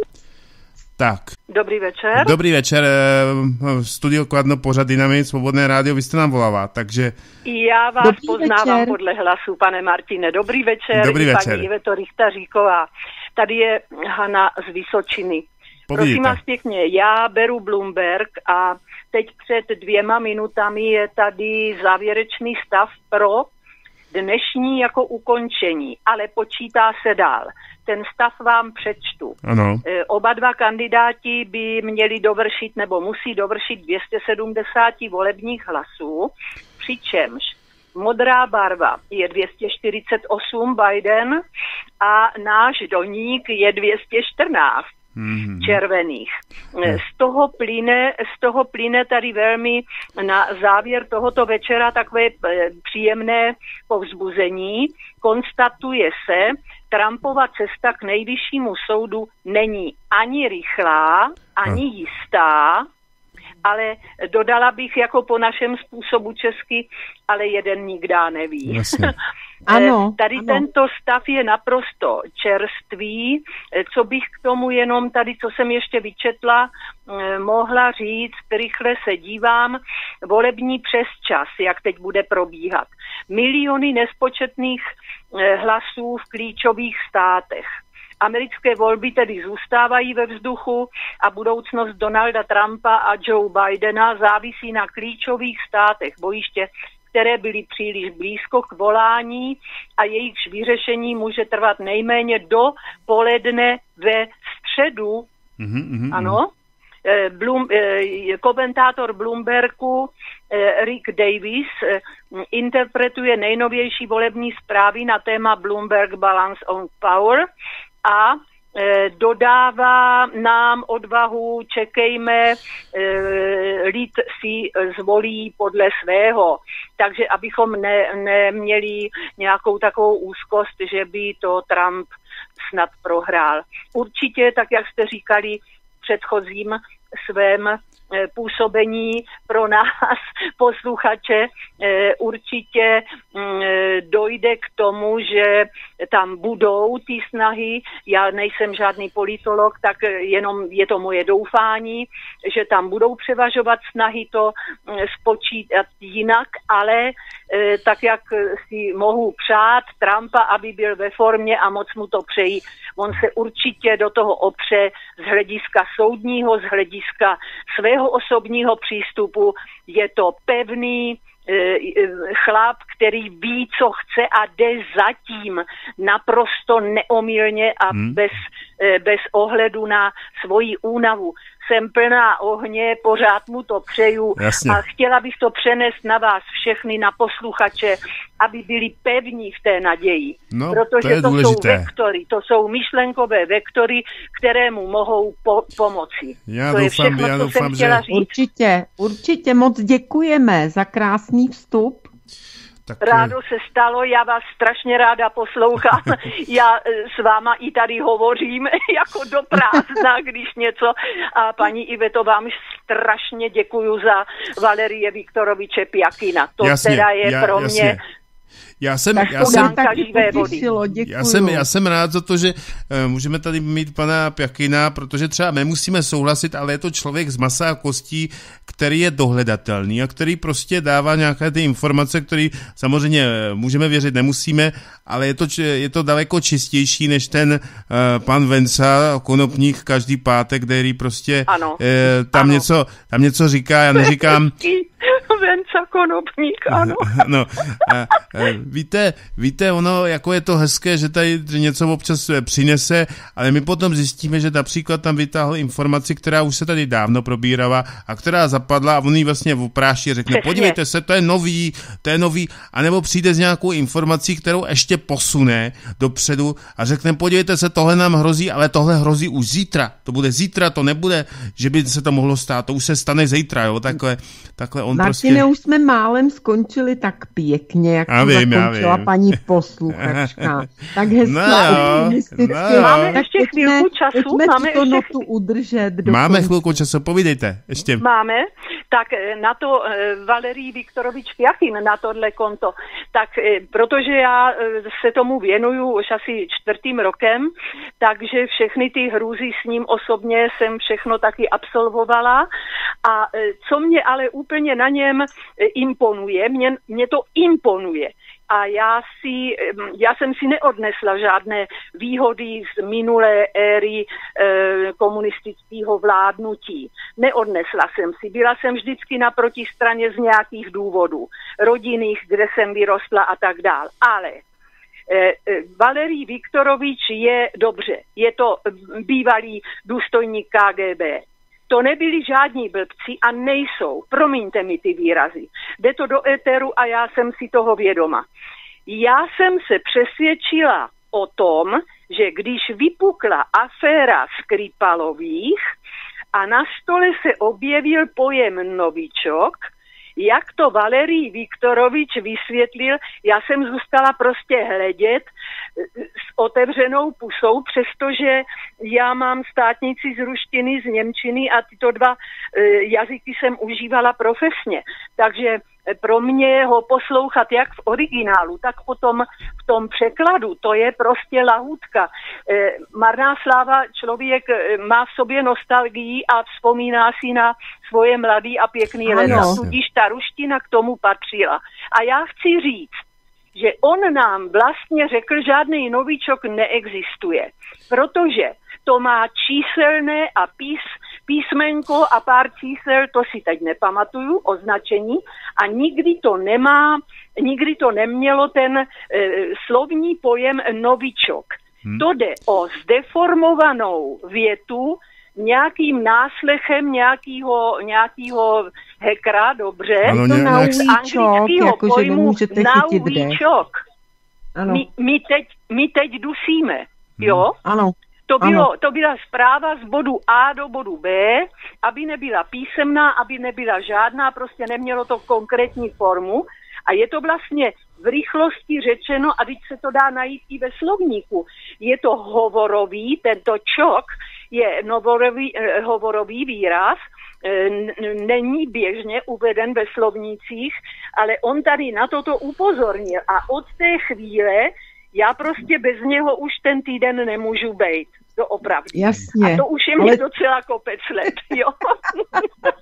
Tak. Dobrý večer. Dobrý večer. Studio Kladno, pořad Dynamit, Svobodné rádio, vy jste nám volala, takže... Já vás Dobrý poznávám večer. Podle hlasu, pane Martine. Dobrý večer. Dobrý večer. Paní Iveto Richtaříková. Tady je Hana z Vysočiny. Povídejte. Prosím vás pěkně, já beru Bloomberg a teď před dvěma minutami je tady závěrečný stav pro dnešní jako ukončení, ale počítá se dál. Ten stav vám přečtu. Ano. E, oba dva kandidáti by měli dovršit nebo musí dovršit dvě stě sedmdesát volebních hlasů, přičemž modrá barva je dvě stě čtyřicet osm Biden a náš doník je dvě stě čtrnáct. Mm-hmm. červených. Z toho plyne, z toho plyne tady velmi na závěr tohoto večera takové příjemné povzbuzení. Konstatuje se, Trumpova cesta k nejvyššímu soudu není ani rychlá, ani jistá, ale dodala bych jako po našem způsobu česky, ale jeden nikdá neví. Ano, tady ano. Tento stav je naprosto čerstvý. Co bych k tomu jenom tady, co jsem ještě vyčetla, mohla říct, rychle se dívám, volební přesčas, jak teď bude probíhat. Miliony nespočetných hlasů v klíčových státech. Americké volby tedy zůstávají ve vzduchu a budoucnost Donalda Trumpa a Joe Bidena závisí na klíčových státech bojiště, které byly příliš blízko k volání a jejichž vyřešení může trvat nejméně do poledne ve středu. Mm-hmm, ano. Bloom, komentátor Bloombergu Rick Davis interpretuje nejnovější volební zprávy na téma Bloomberg Balance on Power a dodává nám odvahu, čekejme, lid si zvolí podle svého. Takže abychom ne, neměli nějakou takovou úzkost, že by to Trump snad prohrál. Určitě, tak jak jste říkali v předchozím svém působení pro nás, posluchače, určitě dojde k tomu, že tam budou ty snahy. Já nejsem žádný politolog, tak jenom je to moje doufání, že tam budou převažovat snahy to spočítat jinak, ale tak jak si mohu přát Trumpa, aby byl ve formě a moc mu to přeji. On se určitě do toho opře z hlediska soudního, z hlediska svého osobního přístupu. Je to pevný chlap, který ví, co chce a jde zatím naprosto neomylně a hmm. bez, bez ohledu na svoji únavu. Jsem plná ohně, pořád mu to přeju. Jasně. A chtěla bych to přenést na vás všechny, na posluchače, aby byli pevní v té naději. No, protože to, to důležité. jsou vektory, to jsou myšlenkové vektory, které mu mohou po- pomoci. Já to doufám, je všechno, já co doufám, jsem chtěla že... říct. Určitě, určitě moc děkujeme za krásný vstup. Tak... Rádo se stalo, já vás strašně ráda poslouchám. Já s váma i tady hovořím jako do prázdna, když něco. A paní Iveto, vám strašně děkuju za Valerie Viktoroviče Pjakina. To jasně, teda je já, pro jasně. mě... Já jsem, tak já jsem, živé vody. Já jsem, já jsem rád za to, že uh, můžeme tady mít pana Pjakina, protože třeba nemusíme souhlasit, ale je to člověk z masa a kostí, který je dohledatelný a který prostě dává nějaké ty informace, které samozřejmě můžeme věřit, nemusíme, ale je to, je to daleko čistější než ten uh, pan Venca, Konopník každý pátek, který prostě ano, uh, tam, ano. něco, tam něco říká, já neříkám... Venca Konopník, ano. No, a, a, víte, víte, ono, jako je to hezké, že tady něco občas přinese, ale my potom zjistíme, že například tam vytáhl informaci, která už se tady dávno probírala a která zapadla a on ji vlastně opráší a řekne, Přesně. podívejte se, to je nový, to je nový, anebo přijde s nějakou informací, kterou ještě posune dopředu a řekne, podívejte se, tohle nám hrozí, ale tohle hrozí už zítra, to bude zítra, to nebude, že by se to mohlo stát, to už se stane zítra, jo, takhle, takhle on Martine, prostě... už jsme málem skončili tak pěkně, jak to vím, zakončila paní posluchačka. Tak hezky no, optimisticky. No, máme ještě chvilku času. Pojďme máme tuto ještě... notu udržet. Do máme konce. chvilku času, povídejte. Ještě. Máme. Tak na to uh, Valerii Viktorovič Pjachin, na tohle konto. Tak uh, protože já uh, se tomu věnuju už asi čtvrtým rokem, takže všechny ty hrůzy s ním osobně jsem všechno taky absolvovala. A uh, co mě ale úplně na něm uh, imponuje, mě, mě to imponuje. A já, si, já jsem si neodnesla žádné výhody z minulé éry e, komunistického vládnutí. Neodnesla jsem si. Byla jsem vždycky na protistraně z nějakých důvodů. Rodinných, kde jsem vyrostla a tak dál. Ale e, e, Valerij Viktorovič je dobře. Je to bývalý důstojník K G B. To nebyli žádní blbci a nejsou. Promiňte mi ty výrazy. Jde to do éteru a já jsem si toho vědoma. Já jsem se přesvědčila o tom, že když vypukla aféra Skripalových a na stole se objevil pojem novičok, jak to Valerij Viktorovič vysvětlil, já jsem zůstala prostě hledět s otevřenou pusou, přestože já mám státnici z ruštiny, z němčiny a tyto dva jazyky jsem užívala profesně. Takže pro mě ho poslouchat jak v originálu, tak potom v tom překladu, to je prostě lahůdka. E, marná sláva, člověk má v sobě nostalgii a vzpomíná si na svoje mladý a pěkný let. Tudíž ta ruština k tomu patřila. A já chci říct, že on nám vlastně řekl, žádný novičok neexistuje, protože to má číselné a pís, písmenko a pár čísel, to si teď nepamatuju, označení, a nikdy to nemá, nikdy to nemělo ten e, slovní pojem novičok. Hmm. To jde o zdeformovanou větu nějakým náslechem nějakého, nějakého hekra, dobře, ano, to nějak... z anglického jako, pojmu naujíčok. My, my, teď, my teď dusíme, hmm. jo? Ano. To, bylo, to byla zpráva z bodu A do bodu B, aby nebyla písemná, aby nebyla žádná, prostě nemělo to konkrétní formu. A je to vlastně v rychlosti řečeno, a teď se to dá najít i ve slovníku. Je to hovorový, tento čok je novorový, eh, hovorový výraz, eh, není běžně uveden ve slovnících, ale on tady na toto upozornil. A od té chvíle já prostě bez něho už ten týden nemůžu bejt. To opravdu. Jasně. A to už je mě ale... docela kopec let, jo.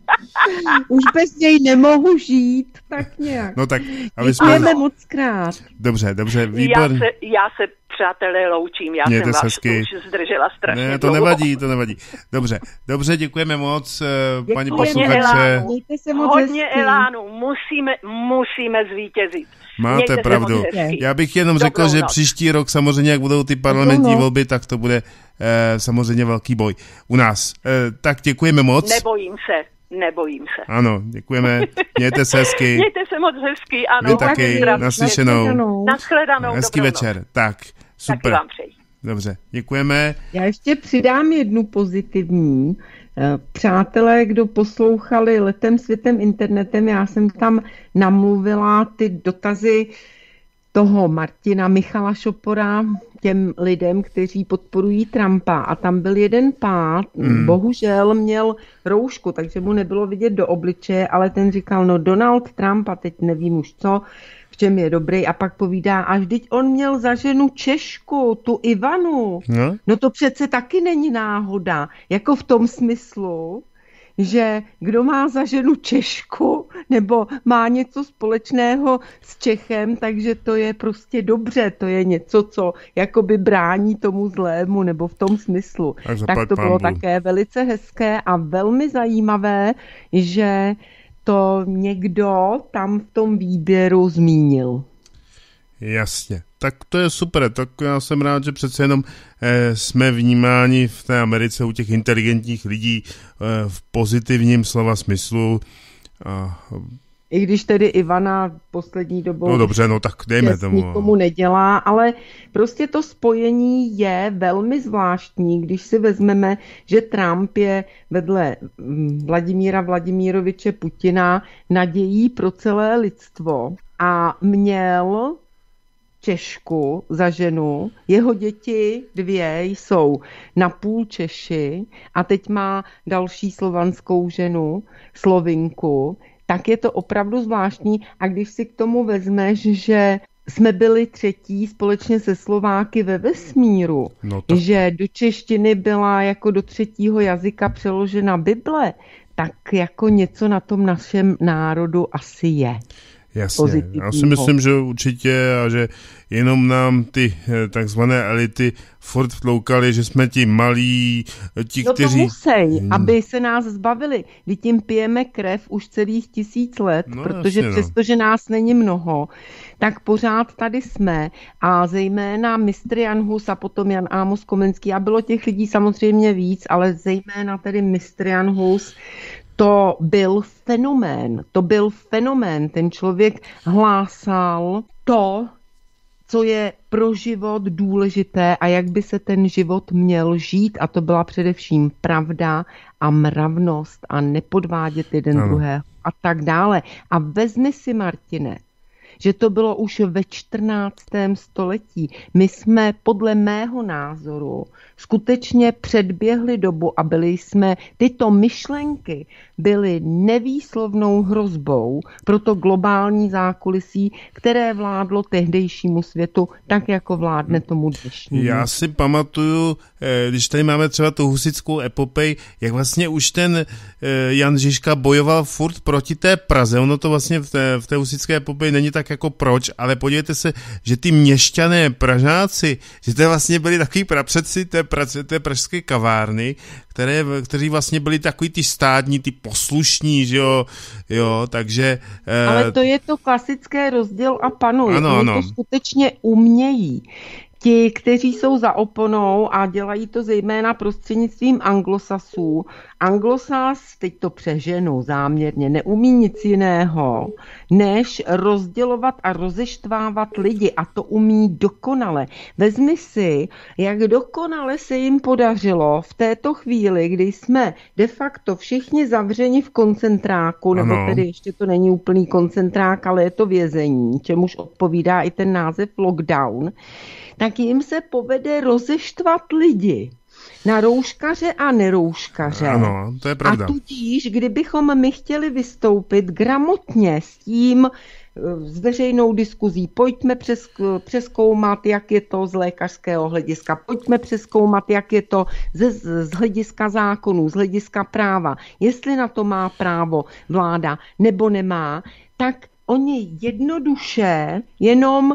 Už bez něj nemohu žít, tak nějak. No tak, aby děkujeme moc krát. Dobře, dobře, výborně. Já se, já se, přátelé, loučím. Já Mějte jsem vás hezky. už zdržela strašně Ne, to dlouho. nevadí, to nevadí. Dobře, dobře, děkujeme moc, Děkuji. paní Hodně posluchačce. elánu, Mějte se moc hodně hezky. elánu, musíme, musíme zvítězit. Máte Mějte se pravdu. moc hezky. Já bych jenom Dobrou řekl, že noc. příští rok samozřejmě, jak budou ty parlamentní Dobrou noc. volby, tak to bude eh, samozřejmě velký boj u nás. Eh, tak děkujeme moc. Nebojím se, nebojím se. Ano, děkujeme. Mějte se hezky. Mějte se moc hezky, ano. Vy taky, naslyšenou. Naschledanou, Hezký dobrou večer. noc. Tak, Taky super. vám přeji. Dobře, děkujeme. Já ještě přidám jednu pozitivní. Přátelé, kdo poslouchali Letem světem internetem, já jsem tam namluvila ty dotazy toho Martina Michala Šopora těm lidem, kteří podporují Trumpa. A tam byl jeden pán, mm. bohužel měl roušku, takže mu nebylo vidět do obličeje, ale ten říkal, no Donald Trump, a teď nevím už co, v čem je dobrý, a pak povídá, až teď on měl za ženu Češku, tu Ivanu. No, No to přece taky není náhoda, jako v tom smyslu, že kdo má za ženu Češku nebo má něco společného s Čechem, takže to je prostě dobře, to je něco, co jakoby brání tomu zlému, nebo v tom smyslu. Tak Tak to pán bylo Bůh. také velice hezké a velmi zajímavé, že to někdo tam v tom výběru zmínil. Jasně. Tak to je super, tak já jsem rád, že přece jenom eh, jsme vnímáni v té Americe u těch inteligentních lidí eh, v pozitivním slova smyslu. A, I když tedy Ivana poslední dobou no dobře, no tak dejme nic tomu. nikomu nedělá, ale prostě to spojení je velmi zvláštní, když si vezmeme, že Trump je vedle Vladimíra Vladimíroviče Putina nadějí pro celé lidstvo a měl Češku za ženu, jeho děti dvě jsou napůl Češi a teď má další slovanskou ženu, Slovinku, tak je to opravdu zvláštní. A když si k tomu vezmeš, že jsme byli třetí společně se Slováky ve vesmíru, No tak. že do češtiny byla jako do třetího jazyka přeložena Bible, tak jako něco na tom našem národu asi je. Jasně, já si myslím, že určitě a že jenom nám ty takzvané elity furt vtloukali, že jsme ti malí, ti, no kteří... to musej, aby se nás zbavili. Kdy tím pijeme krev už celých tisíc let, No, protože jasně, no. přestože nás není mnoho, tak pořád tady jsme a zejména mistr Jan Hus a potom Jan Amos Komenský a bylo těch lidí samozřejmě víc, ale zejména tedy mistr Jan Hus, to byl fenomén, to byl fenomén. Ten člověk hlásal to, co je pro život důležité a jak by se ten život měl žít. A to byla především pravda a mravnost a nepodvádět jeden ano. druhého a tak dále. A vezmi si, Martine, že to bylo už ve čtrnáctém století. My jsme podle mého názoru skutečně předběhli dobu a byli jsme, tyto myšlenky byly nevýslovnou hrozbou pro to globální zákulisí, které vládlo tehdejšímu světu, tak jako vládne tomu dnešnímu. Já si pamatuju, když tady máme třeba tu husitskou epopej, jak vlastně už ten Jan Žižka bojoval furt proti té Praze. Ono to vlastně v té, v té husitské epopeji není tak jako proč, ale podívejte se, že ty měšťané Pražáci, že to vlastně byli takový prapředci té, té pražské kavárny, které, kteří vlastně byli takový ty stádní, ty poslušní, že jo, jo, takže... Ale to je to klasické rozděl a panuj. Ano, Oni ano. to skutečně umějí. Ti, kteří jsou za oponou a dělají to zejména prostřednictvím anglosasů. Anglosas, teď to přeženu záměrně, neumí nic jiného, než rozdělovat a rozeštvávat lidi a to umí dokonale. Vezmi si, jak dokonale se jim podařilo v této chvíli, kdy jsme de facto všichni zavřeni v koncentráku, nebo ano. tedy ještě to není úplný koncentrák, ale je to vězení, čemuž odpovídá i ten název lockdown, tak jim se povede rozeštvat lidi na rouškaře a nerouškaře. Ano, to je pravda. A tudíž, kdybychom my chtěli vystoupit gramotně s tím s veřejnou diskuzí, pojďme přes, přeskoumat, jak je to z lékařského hlediska, pojďme přeskoumat, jak je to ze, z hlediska zákonů, z hlediska práva, jestli na to má právo vláda nebo nemá, tak oni jednoduše jenom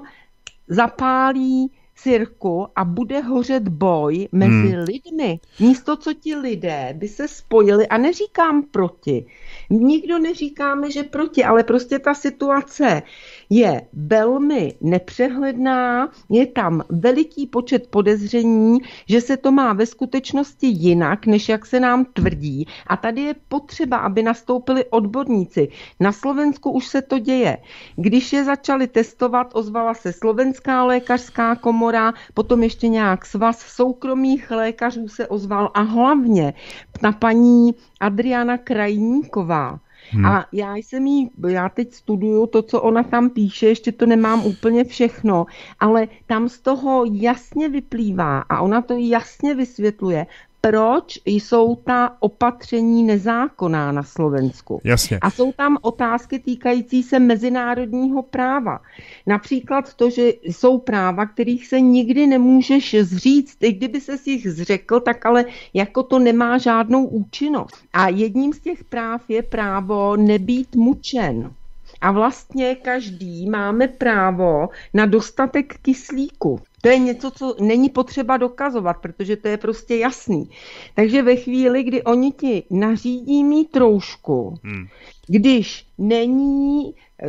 zapálí cirku a bude hořet boj mezi hmm. lidmi. Místo, co ti lidé by se spojili, a neříkám proti, nikdo neříkáme, že proti, ale prostě ta situace je velmi nepřehledná, je tam veliký počet podezření, že se to má ve skutečnosti jinak, než jak se nám tvrdí. A tady je potřeba, aby nastoupili odborníci. Na Slovensku už se to děje. Když je začali testovat, ozvala se Slovenská lékařská komora, potom ještě nějak svaz soukromých lékařů se ozval a hlavně na paní Adriana Krajníková. Hmm. A já jsem jí, já teď studuju to, co ona tam píše, ještě to nemám úplně všechno, ale tam z toho jasně vyplývá a ona to jasně vysvětluje, proč jsou ta opatření nezákonná na Slovensku. Jasně. A jsou tam otázky týkající se mezinárodního práva. Například to, že jsou práva, kterých se nikdy nemůžeš zříct. I kdyby se si jich zřekl, tak ale jako to nemá žádnou účinnost. A jedním z těch práv je právo nebýt mučen. A vlastně každý máme právo na dostatek kyslíku. To je něco, co není potřeba dokazovat, protože to je prostě jasný. Takže ve chvíli, kdy oni ti nařídí mít roušku, hmm. když není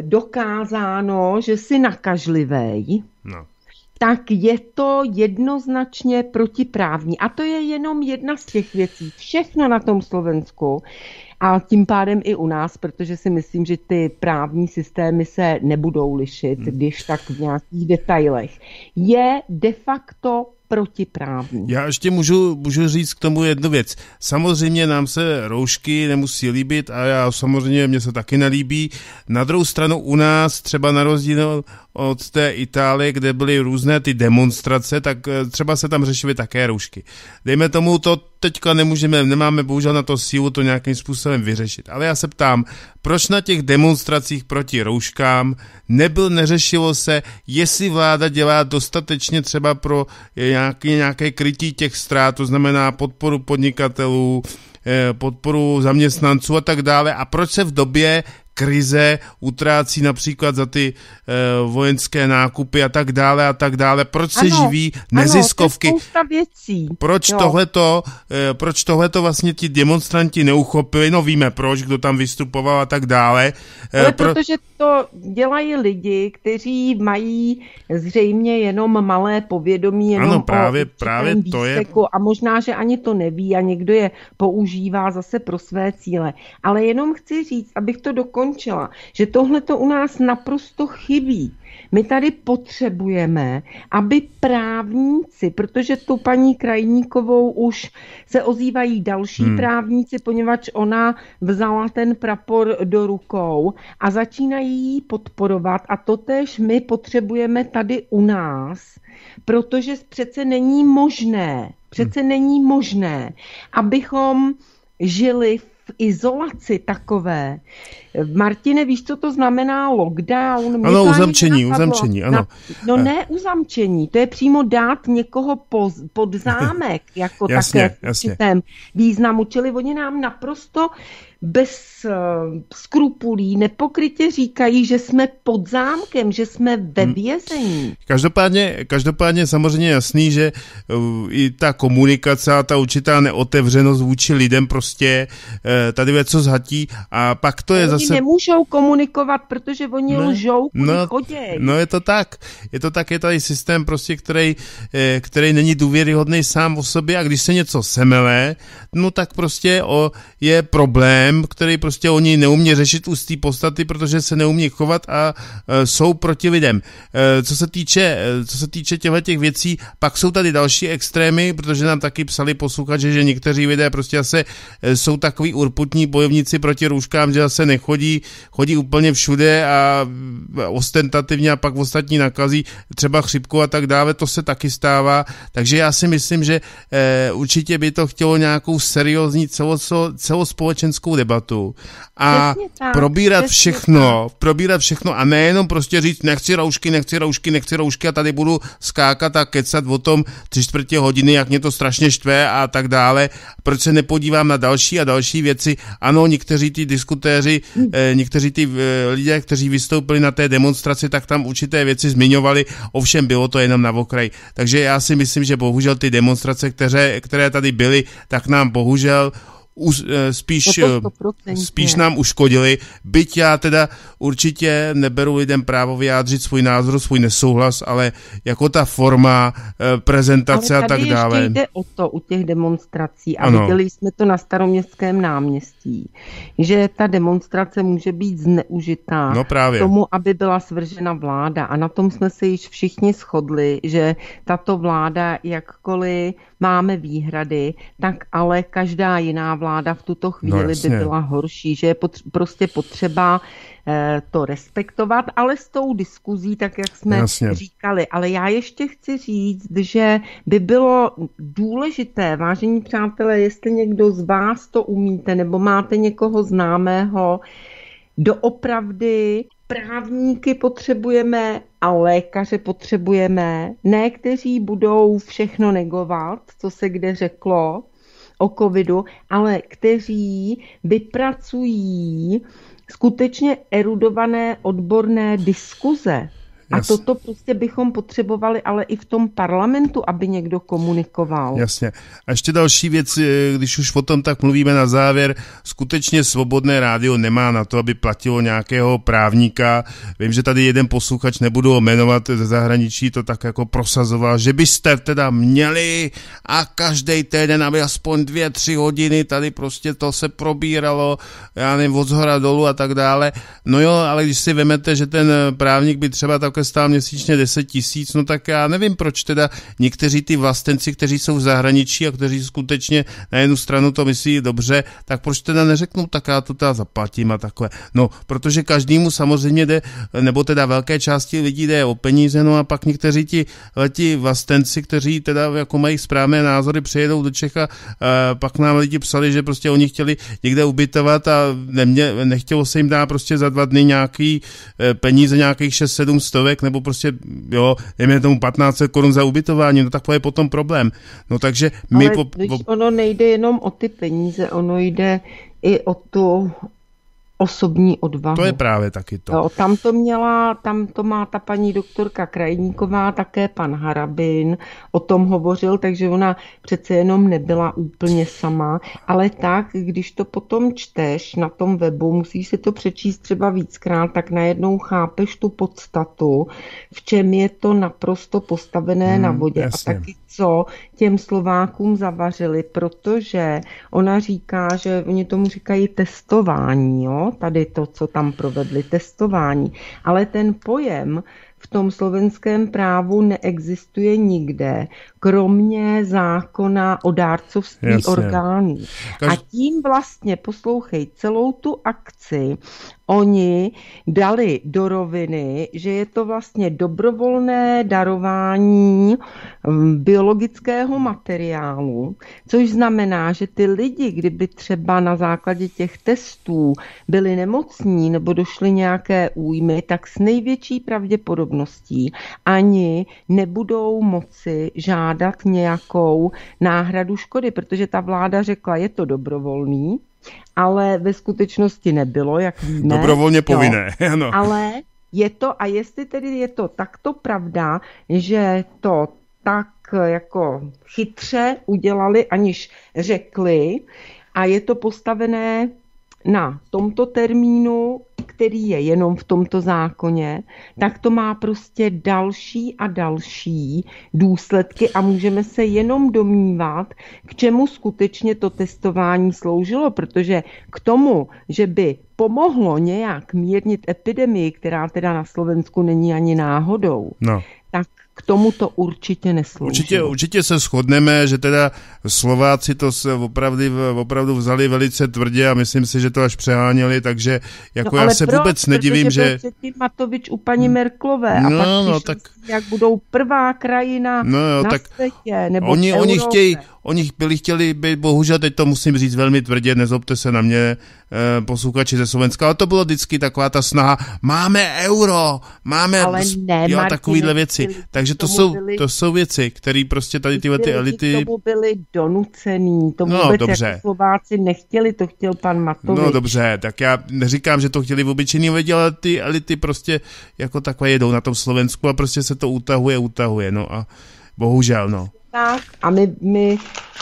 dokázáno, že jsi nakažlivej, no. tak je to jednoznačně protiprávní. A to je jenom jedna z těch věcí. Všechno na tom Slovensku a tím pádem i u nás, protože si myslím, že ty právní systémy se nebudou lišit, hmm. když tak v nějakých detailech, je de facto protiprávní. Já ještě můžu, můžu říct k tomu jednu věc. Samozřejmě nám se roušky nemusí líbit a já samozřejmě mě se taky nelíbí. Na druhou stranu u nás třeba na rozdíl od té Itálie, kde byly různé ty demonstrace, tak třeba se tam řešily také roušky. Dejme tomu, to teďka nemůžeme, nemáme bohužel na to sílu to nějakým způsobem vyřešit. Ale já se ptám, proč na těch demonstracích proti rouškám nebyl, neřešilo se, jestli vláda dělá dostatečně třeba pro nějaké, nějaké krytí těch ztrát, to znamená podporu podnikatelů, podporu zaměstnanců a tak dále. A proč se v době krize utrácí například za ty uh, vojenské nákupy a tak dále a tak dále. Proč se ano, živí neziskovky? Ano, to je spousta věcí. Proč jo. tohleto, uh, proč tohleto vlastně ti demonstranti neuchopili? No víme proč, kdo tam vystupoval a tak dále. Ale Pro... protože to dělají lidi, kteří mají zřejmě jenom malé povědomí, jenom ano, právě, o právě to je... a možná, že ani to neví a někdo je používá zase pro své cíle. Ale jenom chci říct, abych to dokončila, že tohle to u nás naprosto chybí. My tady potřebujeme, aby právníci, protože tu paní Krajníkovou už se ozývají další hmm. právníci, poněvadž ona vzala ten prapor do rukou a začínají ji podporovat a totéž my potřebujeme tady u nás, protože přece není možné, přece hmm. není možné, abychom žili v izolaci takové. Martine, víš, co to znamená lockdown? Mě ano, uzamčení, uzamčení, ano. Na, no ne uzamčení, to je přímo dát někoho poz, pod zámek, jako jasně, také v určitém významu, čili oni nám naprosto bez uh, skrupulí nepokrytě říkají, že jsme pod zámkem, že jsme ve vězení. Každopádně, každopádně samozřejmě jasný, že uh, i ta komunikace a ta určitá neotevřenost vůči lidem prostě uh, tady věco zhatí a pak to je oni zase... Oni nemůžou komunikovat, protože oni no, lžou, kudy no, choděj. No je to tak. Je to tak, je tady systém prostě, který, který není důvěryhodný sám o sobě a když se něco semele, no tak prostě o, je problém, který prostě oni neumí řešit u té podstaty, protože se neumí chovat a e, jsou proti lidem. E, co se týče, co se týče těch věcí, pak jsou tady další extrémy, protože nám taky psali posluchači, že někteří lidé prostě zase e, jsou takový urputní bojovníci proti rouškám, že zase nechodí, chodí úplně všude a ostentativně a pak ostatní nakazí třeba chřipku a tak dále, to se taky stává, takže já si myslím, že e, určitě by to chtělo nějakou seriózní celo, celospolečenskou férovou debatu a tak, probírat všechno, tak. probírat všechno a nejenom prostě říct nechci roušky, nechci roušky, nechci roušky a tady budu skákat a kecat o tom tři čtvrtě hodiny, jak mě to strašně štve a tak dále. Proč se nepodívám na další a další věci? Ano, někteří ty diskutéři, hmm. eh, někteří ty eh, lidé, kteří vystoupili na té demonstraci, tak tam určité věci zmiňovali, ovšem bylo to jenom na okraj. Takže já si myslím, že bohužel ty demonstrace, které, které tady byly, tak nám bohužel spíš, spíš nám uškodili, byť já teda určitě neberu lidem právo vyjádřit svůj názor, svůj nesouhlas, ale jako ta forma, prezentace a tak dále. Ale tady ještě jde o to u těch demonstrací a ano. viděli jsme to na Staroměstském náměstí, že ta demonstrace může být zneužitá no právě. k tomu, aby byla svržena vláda a na tom jsme se již všichni shodli, že tato vláda jakkoliv máme výhrady, tak ale každá jiná vláda v tuto chvíli no, by byla horší, že je potř- prostě potřeba eh, to respektovat, ale s tou diskuzí, tak jak jsme jasně. říkali. Ale já ještě chci říct, že by bylo důležité, vážení přátelé, jestli někdo z vás to umíte, nebo máte někoho známého, doopravdy právníky potřebujeme a lékaře potřebujeme, ne kteří budou všechno negovat, co se kde řeklo o covidu, ale kteří vypracují skutečně erudované odborné diskuze. A Jasně. toto prostě bychom potřebovali, ale i v tom parlamentu, aby někdo komunikoval. Jasně. A ještě další věc, když už o tom tak mluvíme na závěr, skutečně Svobodné rádio nemá na to, aby platilo nějakého právníka. Vím, že tady jeden posluchač, nebudu ho jmenovat, ze zahraničí to tak jako prosazoval, že byste teda měli a každý týden, aby aspoň dvě, tři hodiny tady prostě to se probíralo, já nevím, od zhora dolů a tak dále. No jo, ale když si vemete, že ten právník by třeba tak stál měsíčně deset tisíc, no tak já nevím, proč teda někteří ty vlastenci, kteří jsou v zahraničí a kteří skutečně na jednu stranu to myslí dobře, tak proč teda neřeknou, tak já to teda zaplatím a takhle. No, protože každému samozřejmě jde, nebo teda velké části lidí jde o peníze, no a pak někteří ti, ti vlastenci, kteří teda jako mají správné názory, přijedou do Čech a pak nám lidi psali, že prostě oni chtěli někde ubytovat a nemě, nechtělo se jim dát prostě za dva dny nějaký peníze, nějakých šest sedm stovek, nebo prostě, jo, je tomu patnáct set korun za ubytování, no takové je potom problém. No takže my... Ale po, po... ono nejde jenom o ty peníze, ono jde i o tu osobní odvahu. To je právě taky to. Jo, tam to měla, tam to má ta paní doktorka Krajníková, také pan Harabin o tom hovořil, takže ona přece jenom nebyla úplně sama, ale tak, když to potom čteš na tom webu, musíš si to přečíst třeba víckrát, tak najednou chápeš tu podstatu, v čem je to naprosto postavené hmm, na vodě jasně. a taky co těm Slovákům zavařili, protože ona říká, že oni tomu říkají testování, jo? Tady to, co tam provedli, testování. Ale ten pojem v tom slovenském právu neexistuje nikde, kromě zákona o dárcovství Jasně. orgánů. Každ... A tím vlastně, poslouchej, celou tu akci oni dali do roviny, že je to vlastně dobrovolné darování biologického materiálu, což znamená, že ty lidi, kdyby třeba na základě těch testů byli nemocní nebo došly nějaké újmy, tak s největší pravděpodobností ani nebudou moci žádat nějakou náhradu škody, protože ta vláda řekla, je to dobrovolný, ale ve skutečnosti nebylo, jak víme. Dobrovolně povinné, jo, ano. Ale je to, a jestli tedy je to takto pravda, že to tak jako chytře udělali, aniž řekli, a je to postavené na tomto termínu, který je jenom v tomto zákoně, tak to má prostě další a další důsledky a můžeme se jenom domnívat, k čemu skutečně to testování sloužilo, protože k tomu, že by pomohlo nějak mírnit epidemii, která teda na Slovensku není ani náhodou, no. tak k tomu to určitě neslouží. Určitě, určitě se shodneme, že teda Slováci to se opravdu, opravdu vzali velice tvrdě a myslím si, že to až přeháněli, takže jako no, já se proč? vůbec nedivím, Protože že... Protože Matovič u paní Merkelové no, a pak no, tak... jak budou prvá krajina no, jo, na tak světě, nebo oni, v oni chtějí, oni byli chtěli být, bohužel teď to musím říct velmi tvrdě, nezlobte se na mě, eh, posluchači ze Slovenska, ale to bylo vždycky taková ta snaha, máme euro, máme ale ne, jo, Martine, takovýhle věci, takže to jsou, byli, to jsou věci, které prostě tady tyhle ty elity... K tomu byli donucený, to no, vůbec dobře. jako Slováci nechtěli, to chtěl pan Matovič. No dobře, tak já neříkám, že to chtěli v obyčejný lidi, ale ty elity prostě jako takové jedou na tom Slovensku a prostě se to utahuje, utahuje, no a bohužel, no. Tak a my, my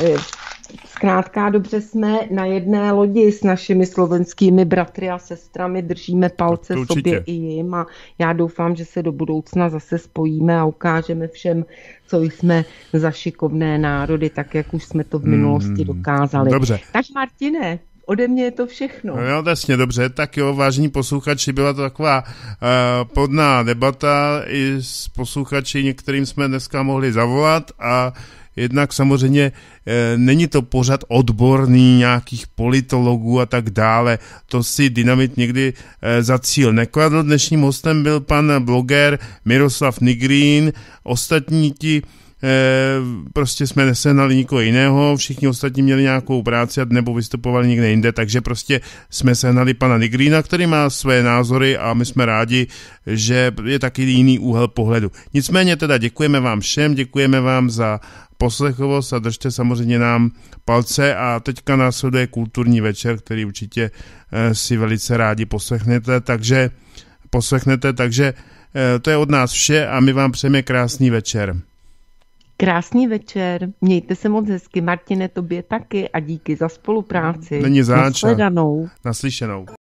zkrátka dobře jsme na jedné lodi s našimi slovenskými bratry a sestrami, držíme palce sobě i jim a já doufám, že se do budoucna zase spojíme a ukážeme všem, co jsme za šikovné národy, tak jak už jsme to v minulosti dokázali. Dobře. Tak Martine, ode mě je to všechno. No jo, jasně, dobře. Tak jo, vážení posluchači, byla to taková uh, plodná debata i s posluchači, některým jsme dneska mohli zavolat a jednak samozřejmě e, není to pořad odborný nějakých politologů a tak dále. To si Dynamit nikdy e, za cíl nekladl. Dnešním hostem byl pan bloger Miroslav Nigrín. Ostatní ti e, prostě jsme nesehnali nikoho jiného. Všichni ostatní měli nějakou práci nebo vystupovali někde jinde, takže prostě jsme sehnali pana Nigrína, který má své názory a my jsme rádi, že je taky jiný úhel pohledu. Nicméně teda děkujeme vám všem, děkujeme vám za poslechovost a držte samozřejmě nám palce a teďka následuje kulturní večer, který určitě e, si velice rádi poslechnete, takže poslechnete, takže e, to je od nás vše a my vám přejeme krásný večer. Krásný večer, mějte se moc hezky, Martine, tobě taky a díky za spolupráci. Není záč. Nasledanou. Naslyšenou.